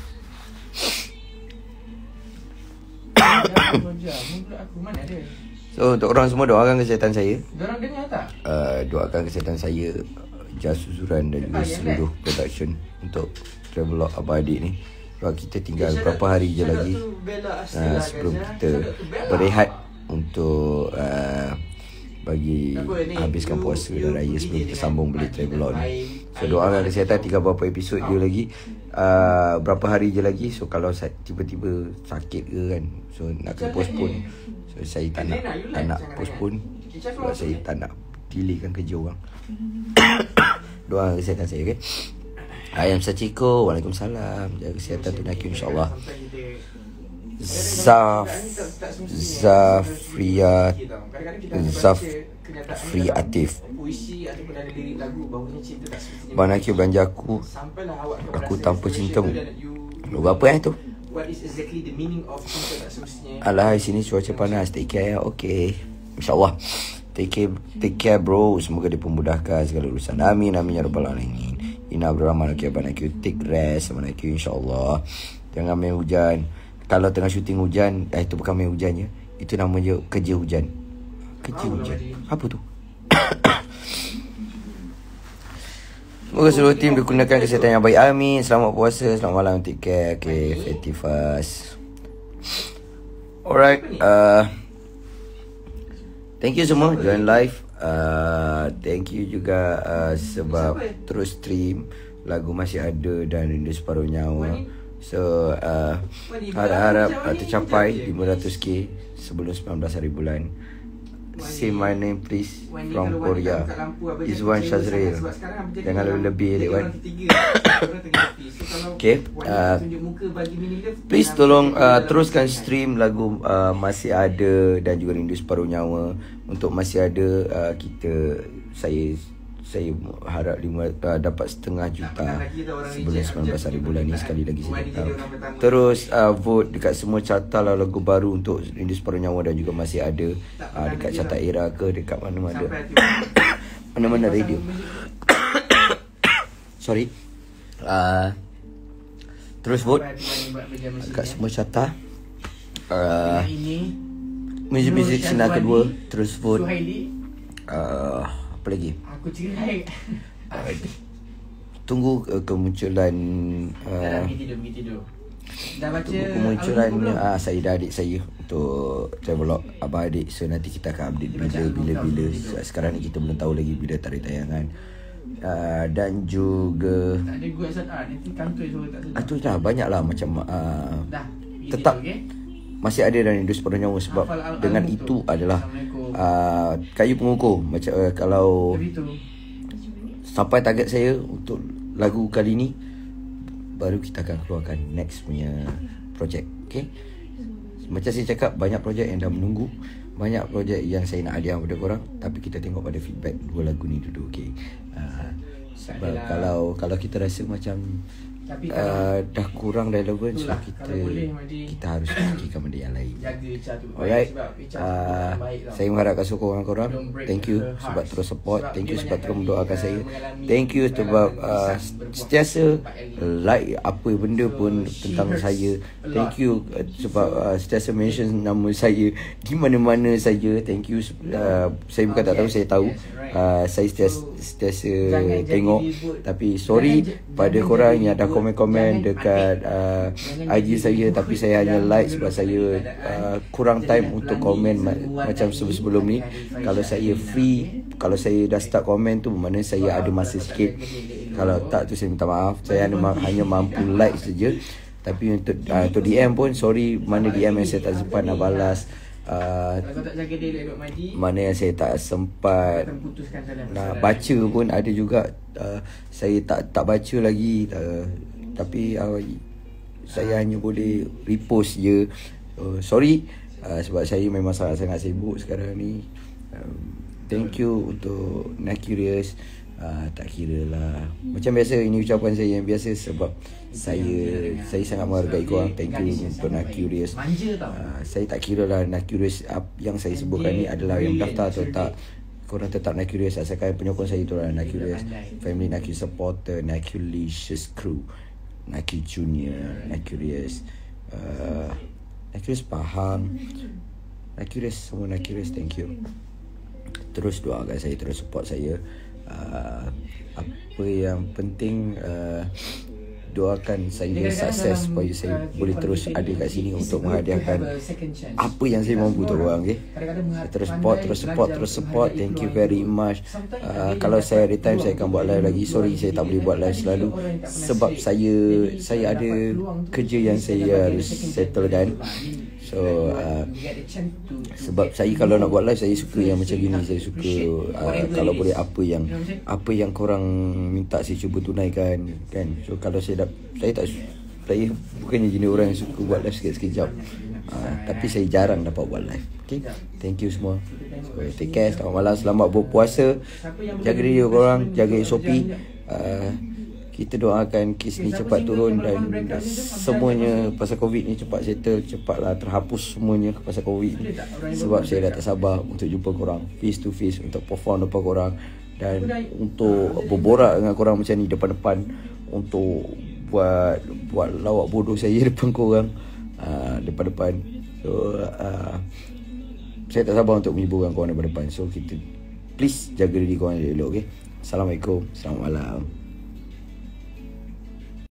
So untuk orang semua doakan kesihatan saya. Diorang dengar tak? uh, Doakan kesihatan saya, Jasuzuran dan juga seluruh production untuk Travelog Abang Adik ni. Sebab kita tinggal beberapa hari je lagi uh, sebelum kita berehat untuk uh, bagi habiskan puasa dan raya sebelum kita sambung balik Travelog ni. So doakan kesihatan, tinggal beberapa episod je lagi, uh, berapa hari je lagi. So kalau tiba-tiba sakit ke kan, so nak kena postpone. So saya tak nak, tak nak postpone sebab saya tak nak delaykan kerja orang. Doakan kesihatan saya, okay? Ayam Sachiko, Waalaikumsalam. Jaga kesihatan tu Nakyu insyaAllah. Zaf Zafriat Zafriatif. Abang Nakyu belanja aku Aku Tanpa Cintamu. Lagu apa yang tu? Alah, sini cuaca panas. Take care. Okay, InsyaAllah. Take care, take care bro. Semoga dipermudahkan segala urusan. Amin, amin ya rabbal alamin. Ina Abdurrahman, okay, Abang Nakyu. Take rest Abang Nakyu insyaAllah. Jangan main hujan. Kalau tengah syuting hujan, eh, itu bukan main hujannya, itu namanya kerja hujan. Kerja hujan. Apa tu? Semoga seluruh tim digunakan kesihatan yang baik. Amin. Selamat puasa. Selamat malam. Take care. Okay, Fatty Fast. Alright. Uh, thank you semua join live. Uh, thank you juga uh, sebab terus stream lagu Masih Ada dan Rindu Separuh Nyawa. So uh, harap-harap uh, tercapai lima ratus k sebelum sembilan belas hari bulan. Say my name please from Korea. Izwan Shazril. Jangan lebih-lebih Wan. Okay, uh, please tolong uh, teruskan stream lagu uh, Masih Ada dan juga Rindu Separuh Nyawa. Untuk Masih Ada, uh, kita saya saya harap lima, uh, dapat setengah juta sebelum sembilan belas hari bulan ni. Sekali lagi saya tahu. Terus uh, vote dekat semua carta lah lagu baru untuk Rindu Separuh Nyawa dan juga Masih Ada, uh, dekat carta Era ke dekat mana-mana mana-mana radio. Sorry. uh, Terus vote kat semua carta. uh, Ini Muzik-muzik Nur Cina Syahwani, kedua. Terus vote. Suhaili. uh, Apa lagi? Aku cerai. Tunggu uh, kemunculan uh, Dah pergi tidur, pergi tidur. Dah baca Tunggu kemunculan album belum? uh, Saida adik saya untuk travelog Abang Adik. So nanti kita akan update bila bila bila. Sekarang ni kita belum tahu lagi bila tarikh tayangan. uh, Dan juga Tak ada good S R, nanti kantor suruh tak sedap. ah, tu dah banyak lah macam uh, Dah, pergi tetap tidur, okay? masih ada dalam industri separuh nyawa. Sebab Hafal al- dengan album itu tu. adalah Assalamualaikum. uh, kayu pengukur. Macam uh, kalau Begitu. sampai target saya untuk lagu kali ni, baru kita akan keluarkan next punya projek. Okay, macam saya cakap, banyak projek yang dah menunggu, banyak projek yang saya nak hadiah kepada korang. Tapi kita tengok pada feedback dua lagu ni dulu. Okay, uh, sebab adalah- kalau kalau kita rasa macam Tapi uh, dah kurang relevan, so itulah, kita kalau boleh, Madi, kita harus fikirkan benda yang lain. jaga Icha tu. Alright, Sebab Icha tu uh, baik tau. saya mengharapkan sokongan korang. Don't break Thank you her sebab heart. terus support. Sebab Thank you dia sebab banyak terus kali, mendoakan uh, saya. mengalami Thank you sebab pengalaman uh, pisang berbuah sentiasa empat kali. like apa benda So, pun she tentang hurts saya. a Thank lot. you uh, sebab uh, sentiasa mention nama saya di mana-mana saja. Thank you. Uh, saya bukan tak tahu, saya tahu. Uh, saya sentiasa, sentiasa Jangan jadi tengok. ribut. Tapi sorry Jangan- pada jangan korang jadi yang dah ribut. komen-komen Jangan dekat adik. uh, Jangan I G jadi saya. ribut. Tapi saya hanya Jangan like duduk sebab pada saya keadaan. uh, kurang Jadi time dah untuk pelanggi komen ma- sebuah macam lagi. sebelum ni. Hari Kalau Faizal saya Alina, free, okay? kalau saya dah start komen tu bermakna saya ada masa sikit. Kalau tak tu saya minta maaf. Saya hanya, ma- hanya mampu like saja. Tapi untuk uh, untuk D M pun sorry, mana D M yang saya tak sempat nak balas. Uh, Kalau kau tak jaga dia elok Madi, mana yang saya tak sempat akan putuskan salah. nak baca pun ada juga. uh, Saya tak tak baca lagi. uh, Tapi uh, saya hanya boleh repost je. uh, Sorry uh, sebab saya memang sangat-sangat sibuk sekarang ni. um, Thank you untuk Nak Curious. uh, Tak kira lah, macam biasa ini ucapan saya yang biasa. Sebab saya saya sangat menghargai korang. Thank you untuk Nak Curious. Manja tau. uh, Saya tak kira lah Nak Curious up, yang saya sebutkan ni adalah yang daftar atau tak. Korang tetap Nak Curious, asalkan penyokong saya tu lah Nak Curious, Family Nak Curious Supporter, Nak Curious Crew, Nak Junior, Nak Curious, uh, Nak Curious Pahang, Nak Curious, semua Nak Curious. Thank you. Terus doakan saya, terus support saya. uh, Apa yang penting, uh, doakan saya sukses supaya saya boleh terus ada kat sini untuk menghadiahkan apa yang saya mampu tu orang. Okay, terus support, terus support, terus support. Thank you very much. uh, Kalau saya ada time, saya akan buat live lagi. Sorry saya tak boleh buat live selalu sebab saya saya ada kerja yang saya harus settlekan. So uh, sebab saya kalau nak buat live, saya suka yang macam gini. Saya suka uh, kalau boleh apa yang apa yang korang minta saya cuba tunaikan kan. So kalau saya dah, saya tak, saya bukannya jenis orang yang suka buat live sekejap-sekejap. uh, Tapi saya jarang dapat buat live. Okay, thank you semua. So take care, selamat malam, selamat berpuasa. Jaga diri korang, jaga S O P. uh, Kita doakan kes ni cepat turun dan semuanya pasal Covid ni cepat settle, cepatlah terhapus semuanya pasal Covid ni. Sebab saya dah tak sabar untuk jumpa korang face to face, untuk perform depan korang dan untuk berborak dengan korang macam ni depan-depan, untuk buat buat lawak bodoh saya depan korang uh, depan-depan. So uh, saya tak sabar untuk menghiburkan korang depan-depan. So kita please jaga diri korang elok, okay? Assalamualaikum, selamat malam.